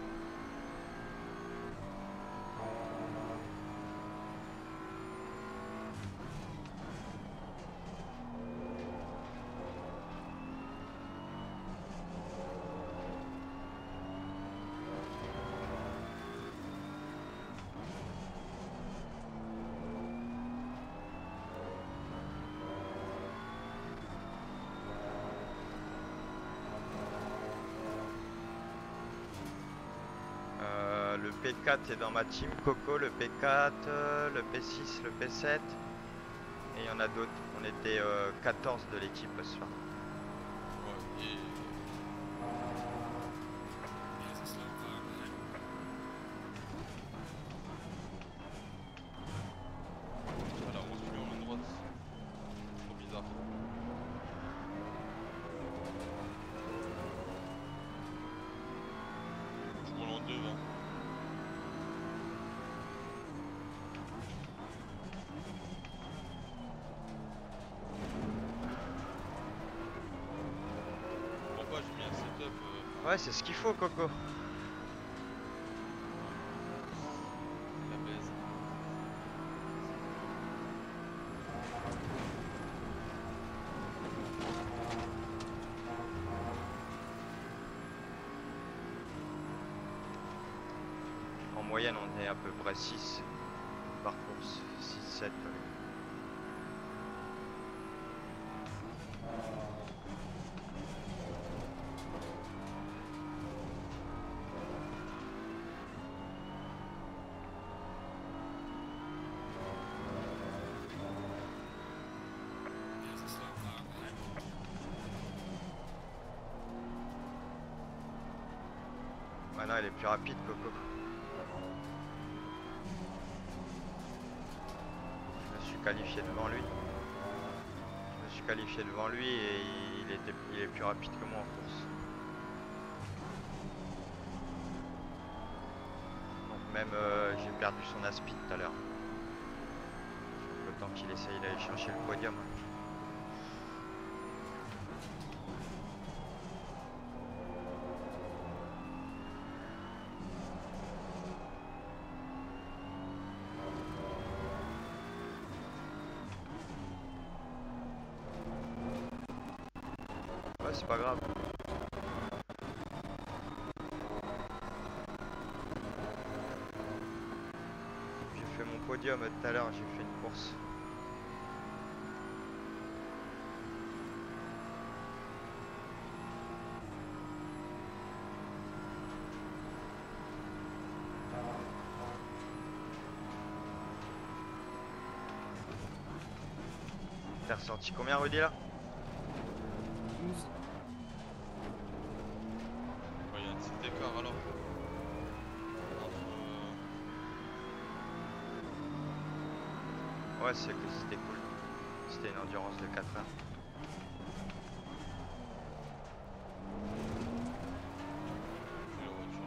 Speaker 2: Le P4 est dans ma team, Coco, le P4, le P6, le P7. Et il y en a d'autres. On était 14 de l'équipe ce soir.
Speaker 1: Ouais, et
Speaker 3: There's a slow car ahead.
Speaker 1: voilà, on suit en ligne droite. Trop bizarre. Je roule en deux, hein. Pourquoi j'ai mis un setup
Speaker 2: Ouais, c'est ce qu'il faut, Coco.
Speaker 1: la baise.
Speaker 2: En moyenne, on est à peu près 6 par course. 6-7.
Speaker 3: There's a slow car ahead.
Speaker 2: Maintenant, il est plus rapide, Coco. Je me suis qualifié devant lui. Je me suis qualifié devant lui et il est plus rapide que moi en course. Donc même j'ai perdu son aspi tout à l'heure. Le temps qu'il essaye d'aller chercher le podium. Ouais, c'est pas grave. J'ai fait mon podium tout à l'heure, j'ai fait une course. T'as ressorti combien, Rudy, là?
Speaker 4: 12.
Speaker 1: Ouais, il y a un petit écart alors. Entre,
Speaker 2: Ouais, c'est que c'était cool. C'était une endurance de 4 heures.
Speaker 1: la voiture.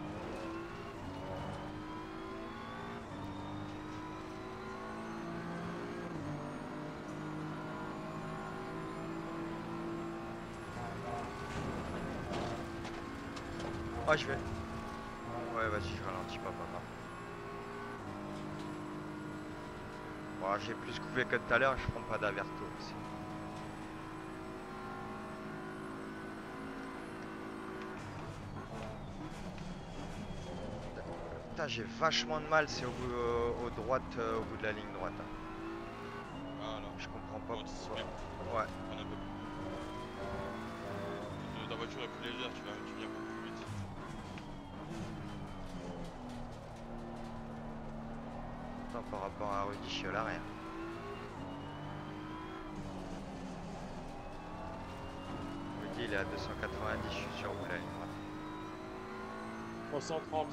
Speaker 2: Ah, je vais. Ouais, vas-y, je ralentis pas, papa. Bon, j'ai plus coupé que tout à l'heure, je prends pas d'averto aussi. Putain, j'ai vachement de mal, c'est au bout, au bout de la ligne droite. Hein.
Speaker 1: Ah là.
Speaker 2: Je comprends
Speaker 1: Faut
Speaker 2: pas
Speaker 1: anticiper.
Speaker 2: pourquoi. Ouais.
Speaker 1: Prendre un peu plus. Ta voiture est plus légère, tu viens beaucoup plus vite.
Speaker 2: Attends, par rapport à Rudy, je suis à l'arrière. Rudy, il est à 290, je suis sur vous la ligne droite.
Speaker 4: 330.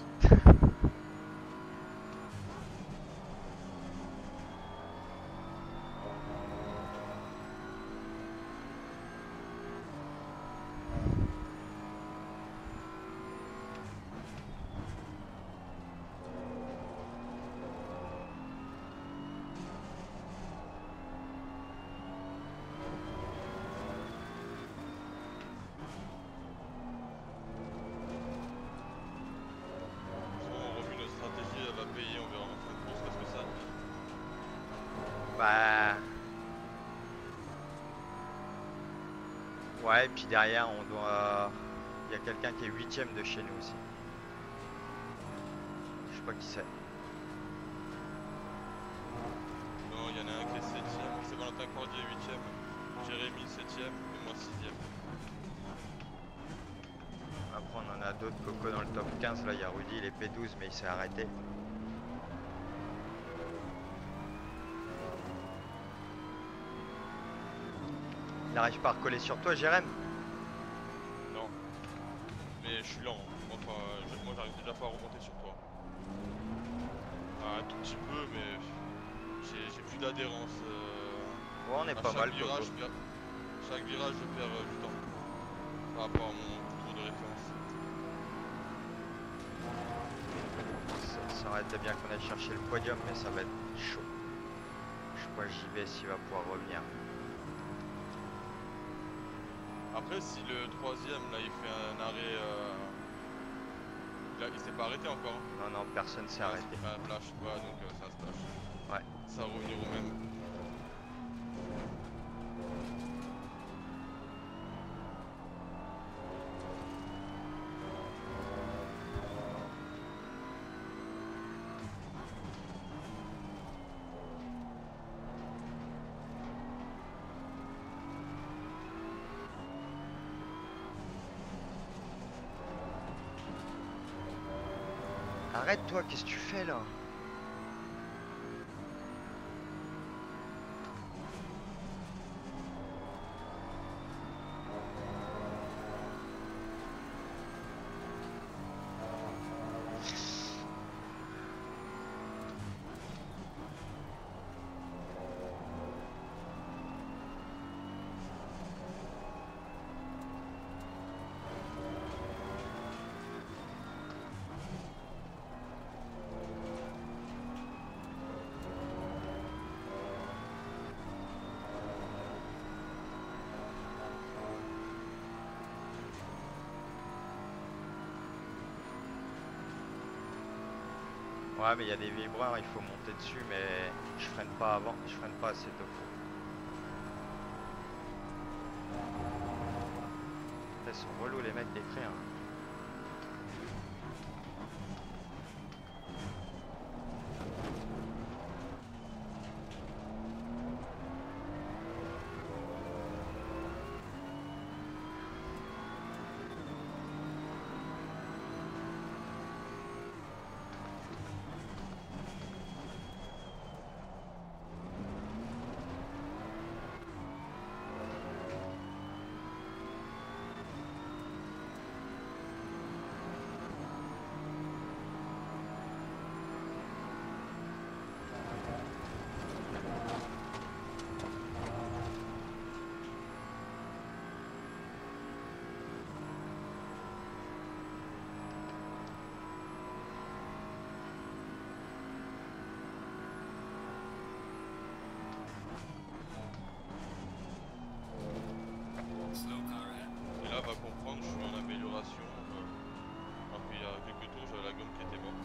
Speaker 2: Ouais, et puis derrière, on doit. Il y a quelqu'un qui est 8ème de chez nous aussi. Je sais pas qui c'est.
Speaker 1: Non, il y en a un qui est 7ème. C'est Valentin Cordier 8ème. Jérémy 7ème. Et moi 6ème.
Speaker 2: Après, on en a d'autres. Coco dans le top 15. Là, il y a Rudy, il est P12, mais il s'est arrêté. Il n'arrive pas à recoller sur toi, Jérém?
Speaker 1: Non. Mais je suis lent. Enfin, moi j'arrive déjà pas à remonter sur toi. Enfin, un tout petit peu, mais j'ai plus d'adhérence.
Speaker 2: Ouais, on est
Speaker 1: À
Speaker 2: pas
Speaker 1: chaque
Speaker 2: mal,
Speaker 1: virage,
Speaker 2: Coco.
Speaker 1: chaque virage, je perds du temps par rapport à mon tour de référence.
Speaker 2: Ça aurait été bien qu'on aille chercher le podium, mais ça va être chaud. Je sais pas JB s'il va pouvoir revenir.
Speaker 1: Après, si le troisième là il fait un arrêt, il s'est pas arrêté encore. Hein.
Speaker 2: Non, non, personne s'est arrêté.
Speaker 1: C'est un flash, ouais, donc c'est un splash.
Speaker 2: Ouais.
Speaker 1: Ça va revenir au même.
Speaker 2: Arrête-toi, qu'est-ce que tu fais là? Ouais, mais il y a des vibreurs, il faut monter dessus, mais je freine pas avant, je freine pas assez tôt. Ils sont relous les mecs d'écrire.
Speaker 3: Slow car ahead.
Speaker 1: Et là, va comprendre, je suis en amélioration. Alors qu'il y a quelques tours, j'avais la gomme qui était morte.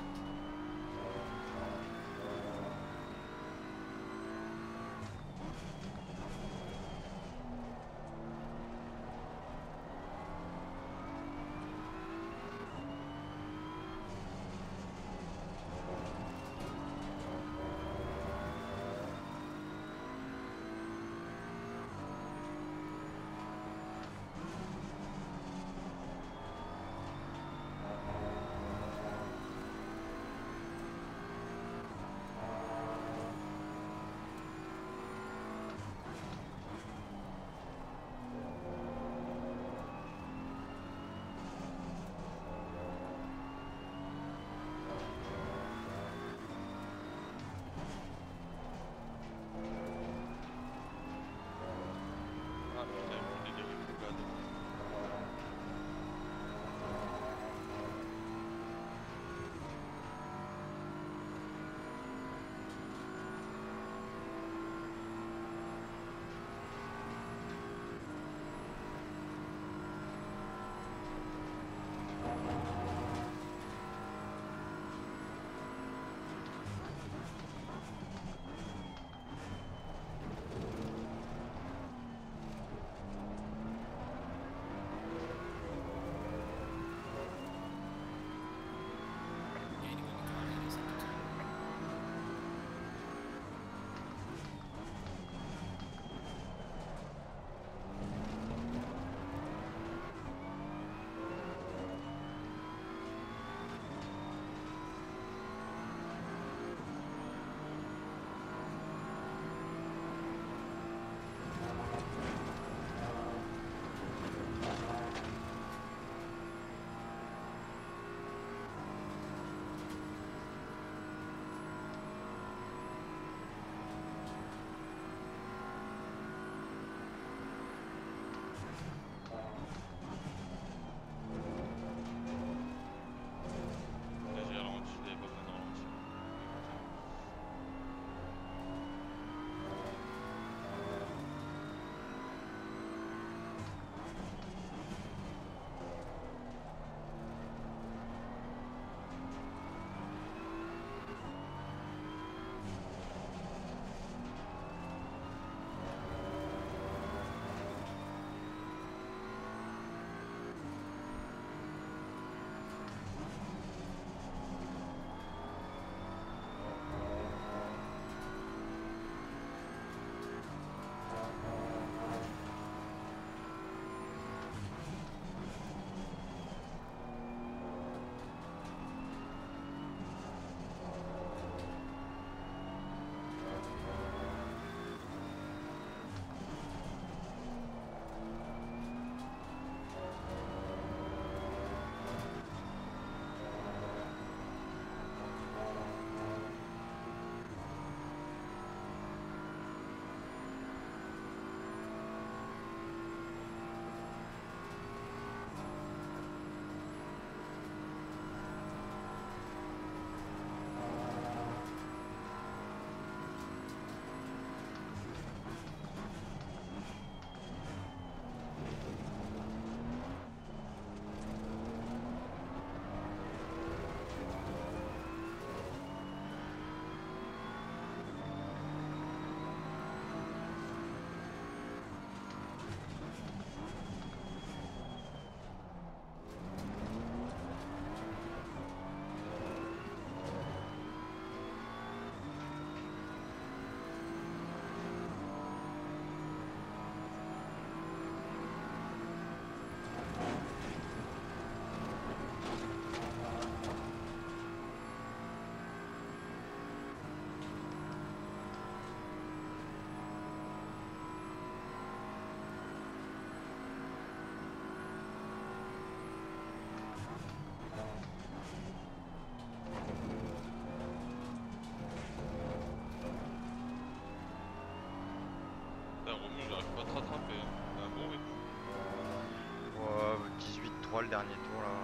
Speaker 2: 23 le dernier tour là.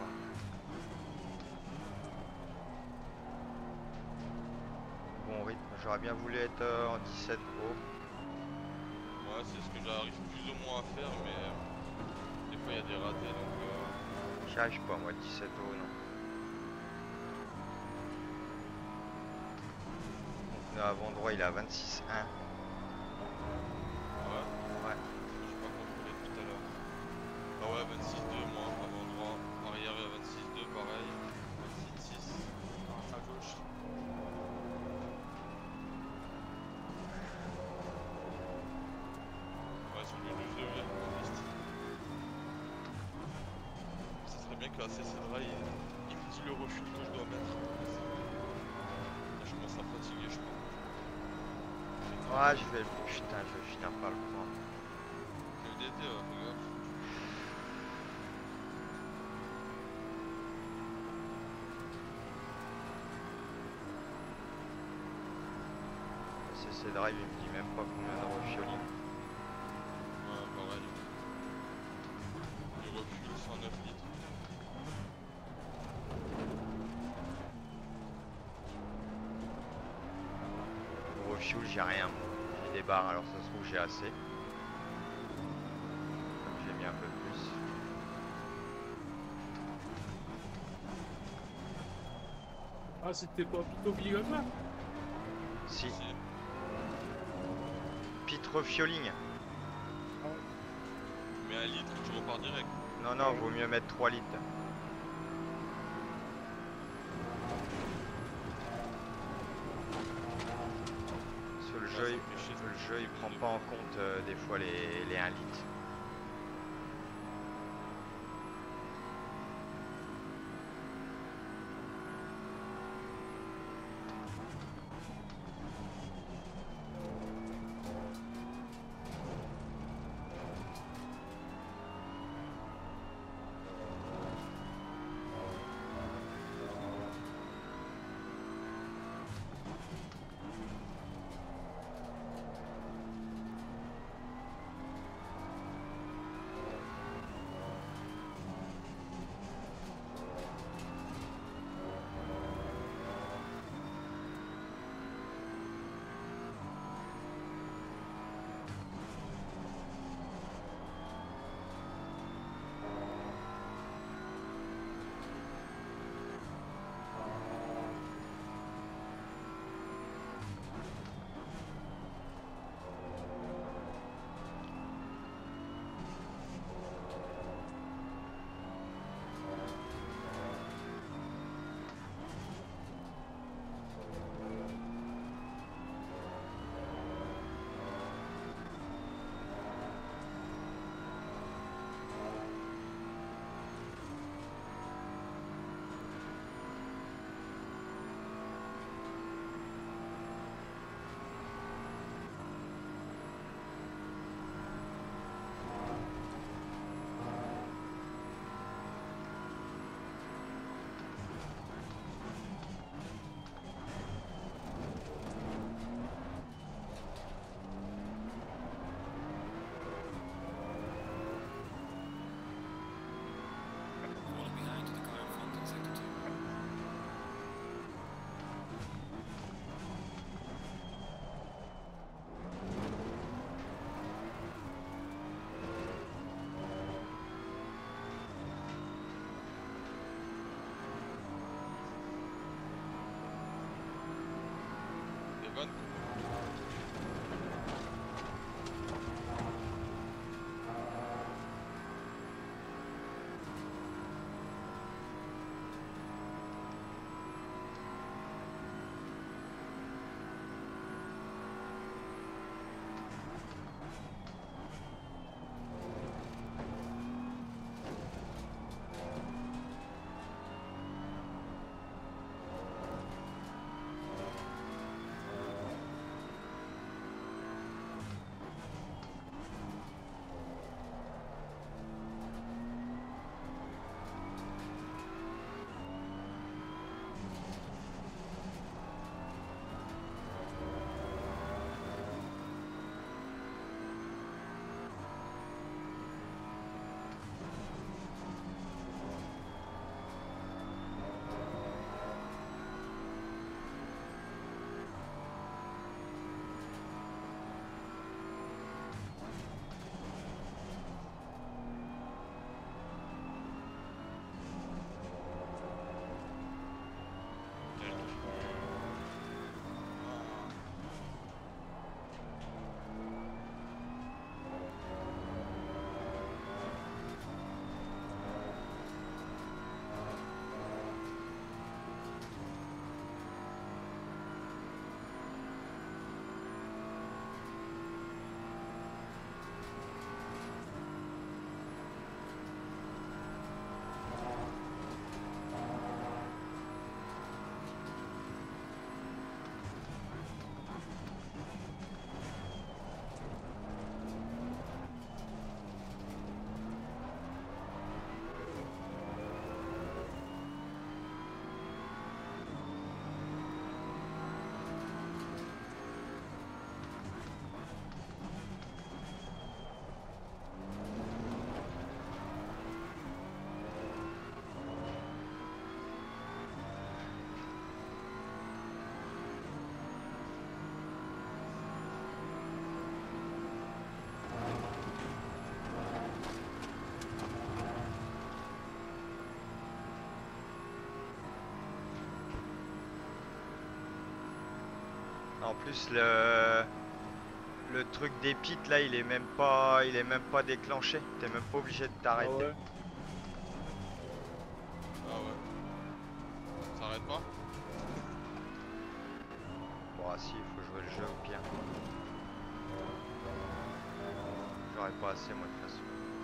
Speaker 2: Bon rythme, j'aurais bien voulu être en 17 haut.
Speaker 1: Ouais, c'est ce que j'arrive plus ou moins à faire, mais des fois il y a des ratés donc.
Speaker 2: J'y arrive pas moi 17 haut non. Donc avant droit il est à 26,1.
Speaker 1: Ouais,
Speaker 2: Ouais.
Speaker 1: j'ai pas contrôlé tout à l'heure. Ah ouais, 26,2 moi, avant droit. Arrière à 26,2 pareil. 26,6. À gauche. Ouais, sur le 12 degrés en piste. Ça serait bien que la CC il me dit le refus que je dois mettre. Là, je commence à fatiguer, je crois.
Speaker 2: Ouais je vais. Putain je vais finir par le prendre.
Speaker 1: Le DT, ouais, fais gaffe.
Speaker 2: CC Drive il me dit même pas combien de refioling.
Speaker 1: Ouais, pareil. Le refus 109 litres.
Speaker 2: Pour refuel j'ai rien. J'ai des barres alors ça se trouve j'ai assez. Comme j'ai mis un peu plus.
Speaker 4: Ah, c'était pas plutôt Bigode là?
Speaker 2: Si.
Speaker 1: Si.
Speaker 2: Pit refioling.
Speaker 1: Mais 1 litre, tu repars direct.
Speaker 2: Non non vaut mieux mettre 3 litres. Parce que le
Speaker 1: Ouais,
Speaker 2: jeu,
Speaker 1: ça me fait chier, ça.
Speaker 2: le jeu il prend pas en compte des fois les 1 litre.
Speaker 3: Falling behind the car in front in sector 2.
Speaker 1: Evan,
Speaker 2: En plus le truc des pits là il est même pas déclenché. T'es même pas obligé de
Speaker 4: Ah
Speaker 2: t'arrêter.
Speaker 4: ouais.
Speaker 1: Ah ouais. Ça arrête pas?
Speaker 2: Bon ah, si, il faut jouer le jeu au pire. J'aurais pas assez moi de toute façon.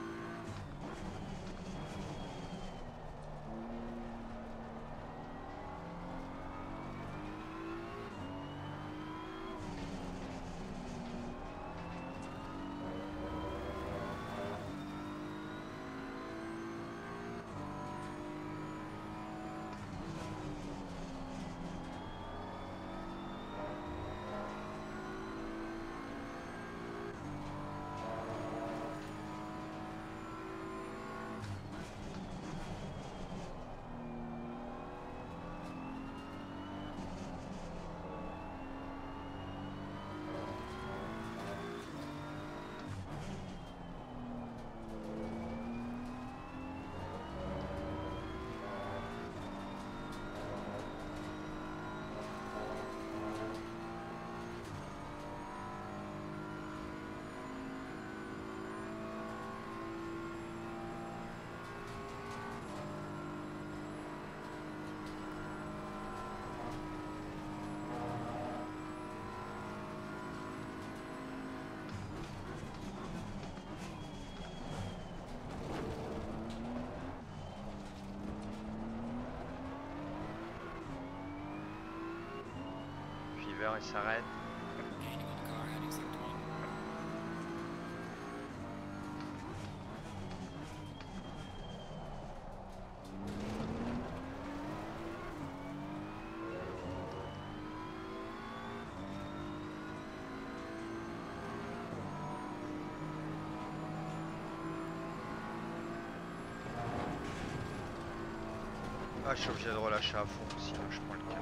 Speaker 2: Fever il s'arrête.
Speaker 3: Gaining on the car heading sector 1.
Speaker 2: Ah je suis obligé de relâcher à fond sinon je prends le 4.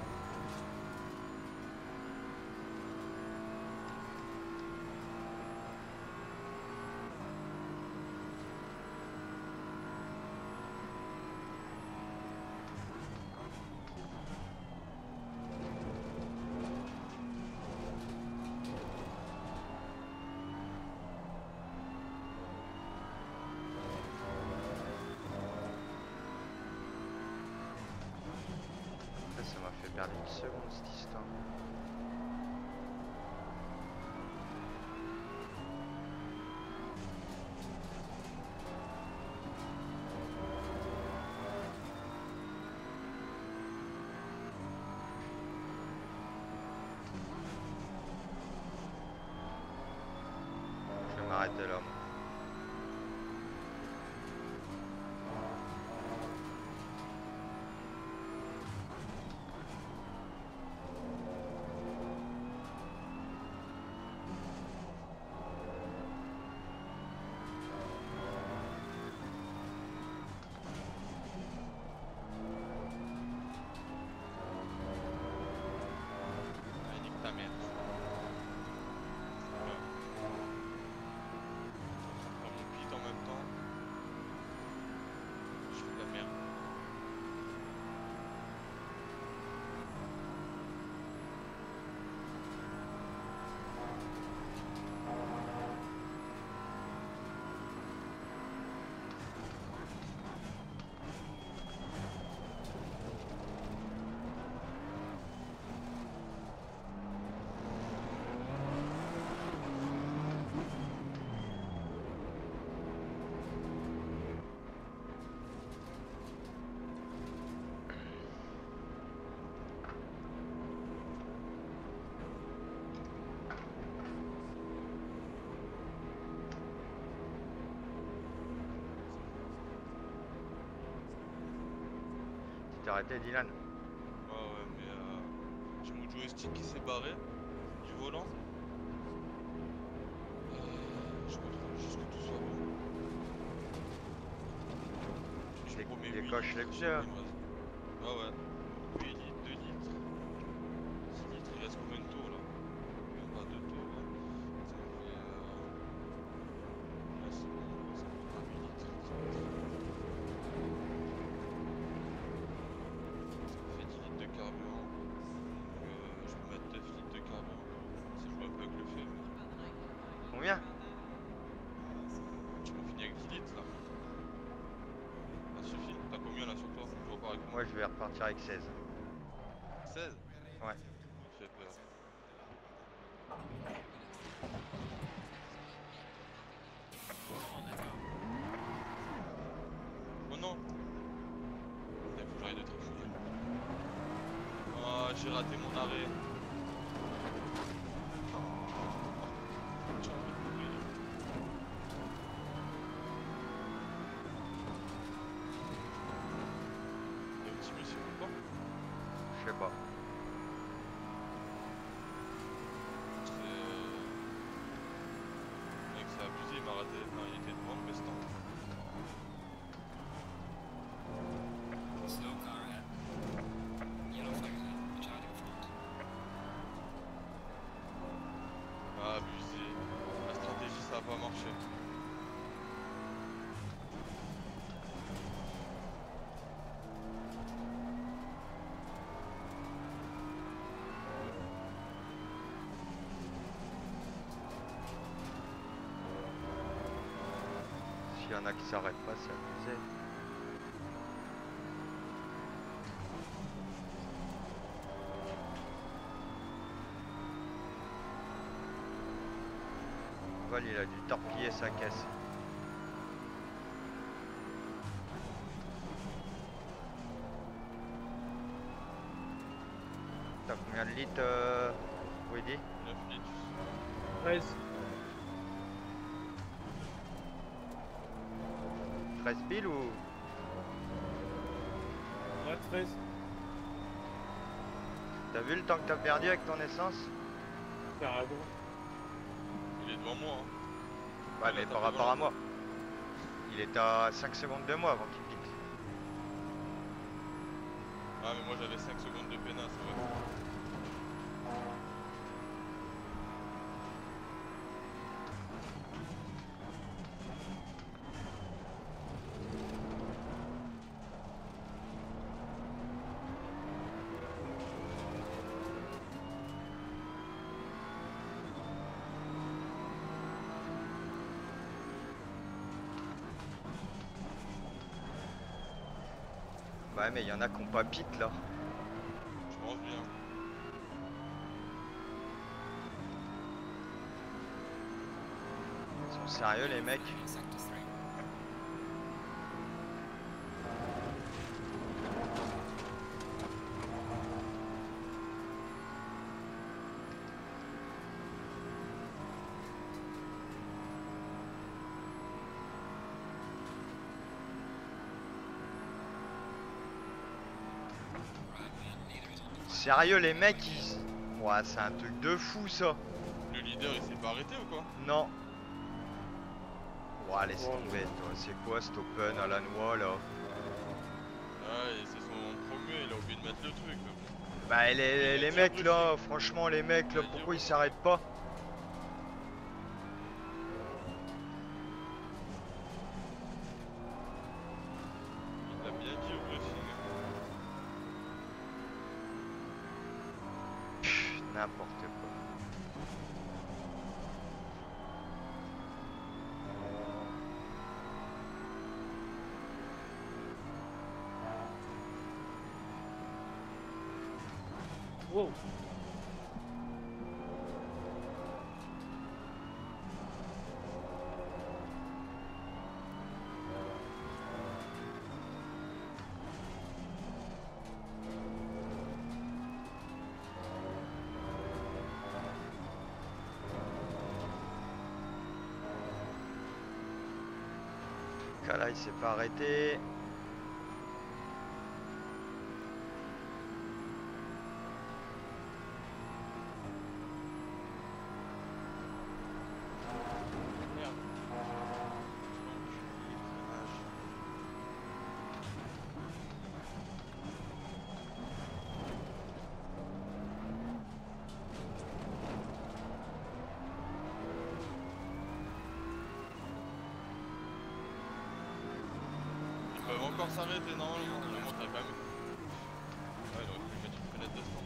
Speaker 2: Ça m'a fait perdre une seconde cette histoire. Je vais m'arrêter là. Moi.
Speaker 1: Allez, nique ta mère. Ouais. Je prends mon pit en même temps. Je fais de la merde.
Speaker 2: Tu t'es arrêté Dylan?
Speaker 1: Ouais, mais j'ai mon joystick qui s'est barré du volant. Je contrôle juste que tout soit bon. Je promets 8
Speaker 2: Décoche les
Speaker 1: litres,
Speaker 2: pneus.
Speaker 1: il me reste. Ah ouais. 8 litres, 2 litres. 6 litres, il reste combien de tours là? Même pas 2 tours là. Ça me fait. Ouais, c'est bon, ça me fait pas 8 litres. Ça me fait 10 litres de carburant. Donc je peux mettre 9 litres de carburant. repars avec
Speaker 2: Moi je vais repartir avec 16.
Speaker 1: 16.
Speaker 2: Ouais.
Speaker 1: Il me fait peur. Oh non. Il faut que j'arrête de tricher. Oh, j'ai raté mon arrêt. J'ai envie de mourir. Et Optimus, il roule pas.
Speaker 2: Je sais pas.
Speaker 1: Mec, c'est abusé, il m'a raté. Enfin, il était devant le restant.
Speaker 3: Slow car ahead. Yellow flag ahead. Charging front.
Speaker 1: Ah, abusé. La stratégie, ça a pas marché.
Speaker 2: S'il y en a qui s'arrêtent pas, c'est abusé. Vol, il a dû torpiller sa caisse. T'as combien de litres, Woody?
Speaker 1: 9 litres.
Speaker 4: 13.
Speaker 2: 13 piles ou?
Speaker 4: Ouais, 13.
Speaker 2: T'as vu le temps que t'as perdu avec ton essence?
Speaker 4: Carrément.
Speaker 1: Il est devant moi. Hein.
Speaker 2: Ouais,
Speaker 1: Il
Speaker 2: mais
Speaker 1: a
Speaker 2: par
Speaker 1: tapé
Speaker 2: rapport
Speaker 1: dans
Speaker 2: à moi. Il était à 5 secondes de moi avant qu'il pique.
Speaker 1: Ah, mais moi j'avais 5 secondes de pénasse, ouais.
Speaker 2: Ouais, mais il y en a qui ont pas pit là.
Speaker 1: Je pense bien.
Speaker 2: Ils sont sérieux les mecs.
Speaker 3: In sector 3. Right wing leader is on the flag.
Speaker 2: Sérieux les mecs ils... Ouais, c'est un truc de fou ça.
Speaker 1: Le leader il s'est pas arrêté ou quoi?
Speaker 2: Non. Ouais, laisse
Speaker 4: Ouais.
Speaker 2: tomber toi. C'est quoi cet open à la noix là?
Speaker 1: Ah, et c'est son premier, il a oublié de mettre le truc.
Speaker 2: Bah les mecs là, franchement les mecs là,
Speaker 1: Il a dit
Speaker 2: pourquoi ils
Speaker 1: oui.
Speaker 2: s'arrêtent pas?
Speaker 1: Il l'a bien dit au briefing.
Speaker 2: N'importe quoi.
Speaker 4: Wow.
Speaker 2: Là il s'est pas arrêté.
Speaker 4: Merde.
Speaker 1: Ils peuvent encore s'arrêter normalement. Le montre quand même. Ouais, il aurait pu mettre une fenêtre de stand.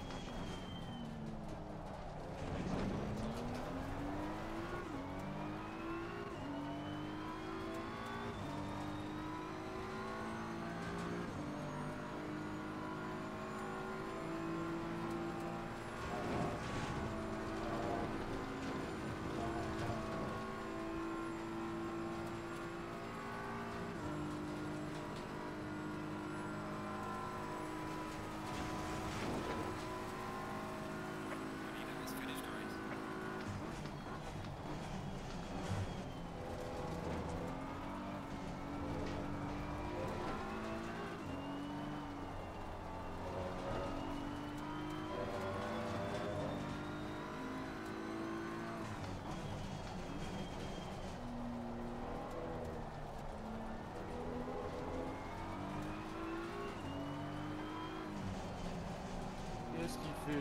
Speaker 4: fait, lui?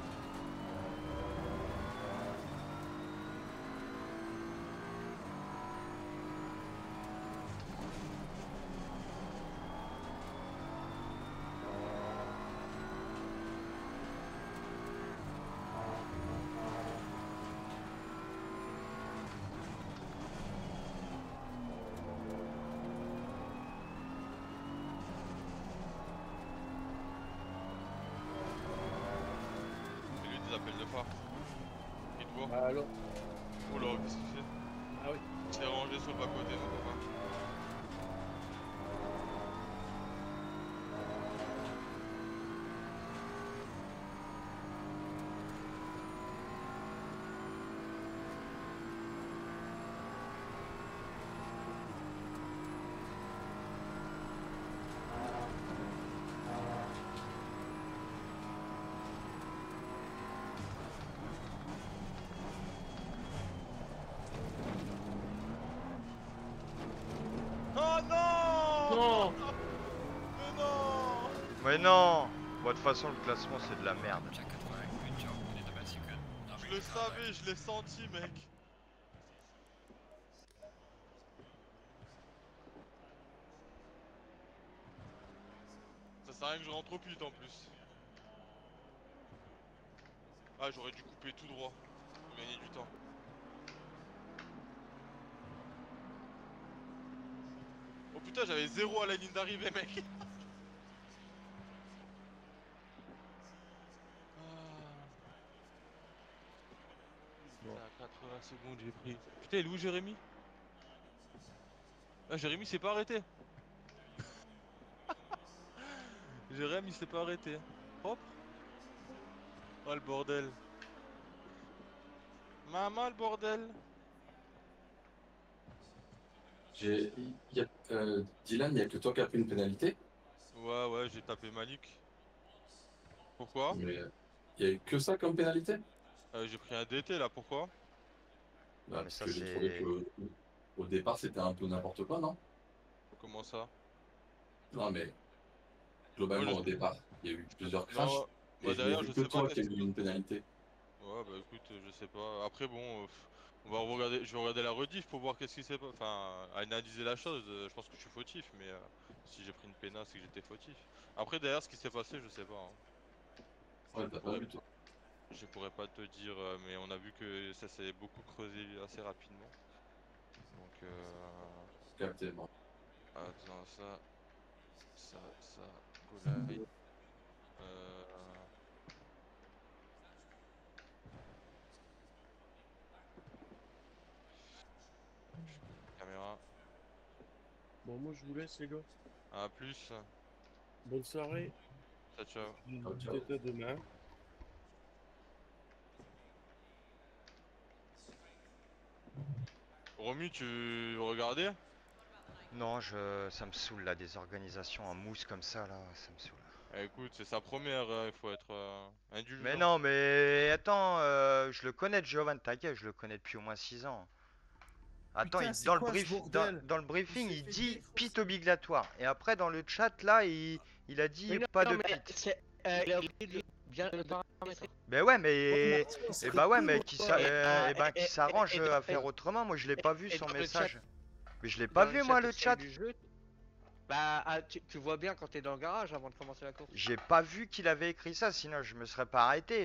Speaker 1: C'est lui des appels de phare. Il te voit.
Speaker 4: Bah alors.
Speaker 1: Oh là, qu'est-ce qu'il fait?
Speaker 4: Ah oui.
Speaker 1: Il s'est rangé sur le bas-côté, mon copain. Oh non!
Speaker 4: Non!
Speaker 1: Mais non!
Speaker 2: Mais non! Bon, de toute façon, le classement, c'est de la merde.
Speaker 3: Check it flag. Good job. You did the best you could. Not
Speaker 1: Je
Speaker 3: really
Speaker 1: le
Speaker 3: contact.
Speaker 1: savais, je l'ai senti, mec. Ça sert à rien que je rentre au pute en plus. Ah, j'aurais dû couper tout droit pour gagner du temps. Oh putain, j'avais 0 à la ligne d'arrivée, mec. Ah.
Speaker 4: Bon.
Speaker 1: Putain, à 80 secondes, j'ai pris. Putain, il est où Jérémy? Ah, Jérémy s'est pas arrêté. Jérémy, il s'est pas arrêté. Propre. Oh le bordel. Maman, le bordel.
Speaker 5: Dylan, il n'y a que toi qui as pris une pénalité,
Speaker 1: Ouais, ouais, j'ai tapé Malik. Pourquoi?
Speaker 5: mais il n'y a eu que ça comme pénalité.
Speaker 1: J'ai pris un DT là, pourquoi?
Speaker 2: Non, mais
Speaker 5: Parce
Speaker 2: ça,
Speaker 5: que j'ai trouvé
Speaker 2: c'est.
Speaker 5: que au départ c'était un peu n'importe quoi, non?
Speaker 1: Comment ça?
Speaker 5: Non, mais globalement
Speaker 1: Moi,
Speaker 5: au départ, il y a eu plusieurs crashs
Speaker 1: Non,
Speaker 5: et
Speaker 1: bah
Speaker 5: je n'ai
Speaker 1: derrière,
Speaker 5: vu
Speaker 1: je
Speaker 5: que
Speaker 1: sais pas
Speaker 5: toi qui as
Speaker 1: qu'est-ce
Speaker 5: eu
Speaker 1: que.
Speaker 5: une pénalité.
Speaker 1: Ouais, bah écoute, je sais pas. Après, bon, on va regarder, je vais regarder la rediff pour voir qu'est-ce qui s'est pas. Enfin, analyser la chose. Je pense que je suis fautif, mais si j'ai pris une péna, c'est que j'étais fautif. Après, derrière, ce qui s'est passé, je sais pas, hein.
Speaker 5: Ouais,
Speaker 1: Je
Speaker 5: t'as pas
Speaker 1: pourrais,
Speaker 5: vu toi.
Speaker 1: je pourrais pas te dire, mais on a vu que ça s'est beaucoup creusé assez rapidement. Donc,
Speaker 5: Capté, bon.
Speaker 1: attends, ça, Golai. Euh, caméra.
Speaker 4: Bon, moi, je vous laisse, les gars.
Speaker 1: À plus.
Speaker 4: Bonne soirée.
Speaker 1: Ciao, ciao.
Speaker 5: Ciao, ciao.
Speaker 4: Peut-être à demain.
Speaker 1: Romu, tu regardais?
Speaker 2: Non, ça me saoule là, des organisations en mousse comme ça là, ça me saoule.
Speaker 1: Écoute, c'est sa première, il faut être
Speaker 2: Mais
Speaker 1: indulgent.
Speaker 2: non, mais attends, je le connais, Giovan, t'inquiète, je le connais depuis au moins 6 ans. Attends,
Speaker 6: Putain, c'est
Speaker 2: dans le
Speaker 6: quoi ce bordel?
Speaker 2: dans le
Speaker 6: Il
Speaker 2: briefing,
Speaker 6: s'est
Speaker 2: il
Speaker 6: fait
Speaker 2: dit
Speaker 6: défoncer.
Speaker 2: pit obligatoire. Et après, dans le chat là, il a dit
Speaker 7: Mais non,
Speaker 2: pas
Speaker 7: non,
Speaker 2: de
Speaker 7: mais
Speaker 2: pit.
Speaker 7: c'est, il a oublié de bien le paramètre.
Speaker 2: Ben ouais,
Speaker 6: Ouais, mais
Speaker 2: mais.
Speaker 6: attends, c'est
Speaker 2: Eh bah ouais,
Speaker 6: cool,
Speaker 2: mais
Speaker 7: Et-
Speaker 2: qui s'arrange
Speaker 7: et-
Speaker 2: à faire autrement. Moi, je l'ai pas vu
Speaker 7: et
Speaker 2: son
Speaker 7: dans le
Speaker 2: message.
Speaker 7: chat-
Speaker 2: Mais je l'ai pas
Speaker 7: Dans le
Speaker 2: vu moi
Speaker 7: chat
Speaker 2: le
Speaker 7: officiel
Speaker 2: chat.
Speaker 7: du jeu, bah, tu vois bien quand t'es dans le garage avant de commencer la course.
Speaker 2: J'ai pas vu qu'il avait écrit ça, sinon je me serais pas arrêté.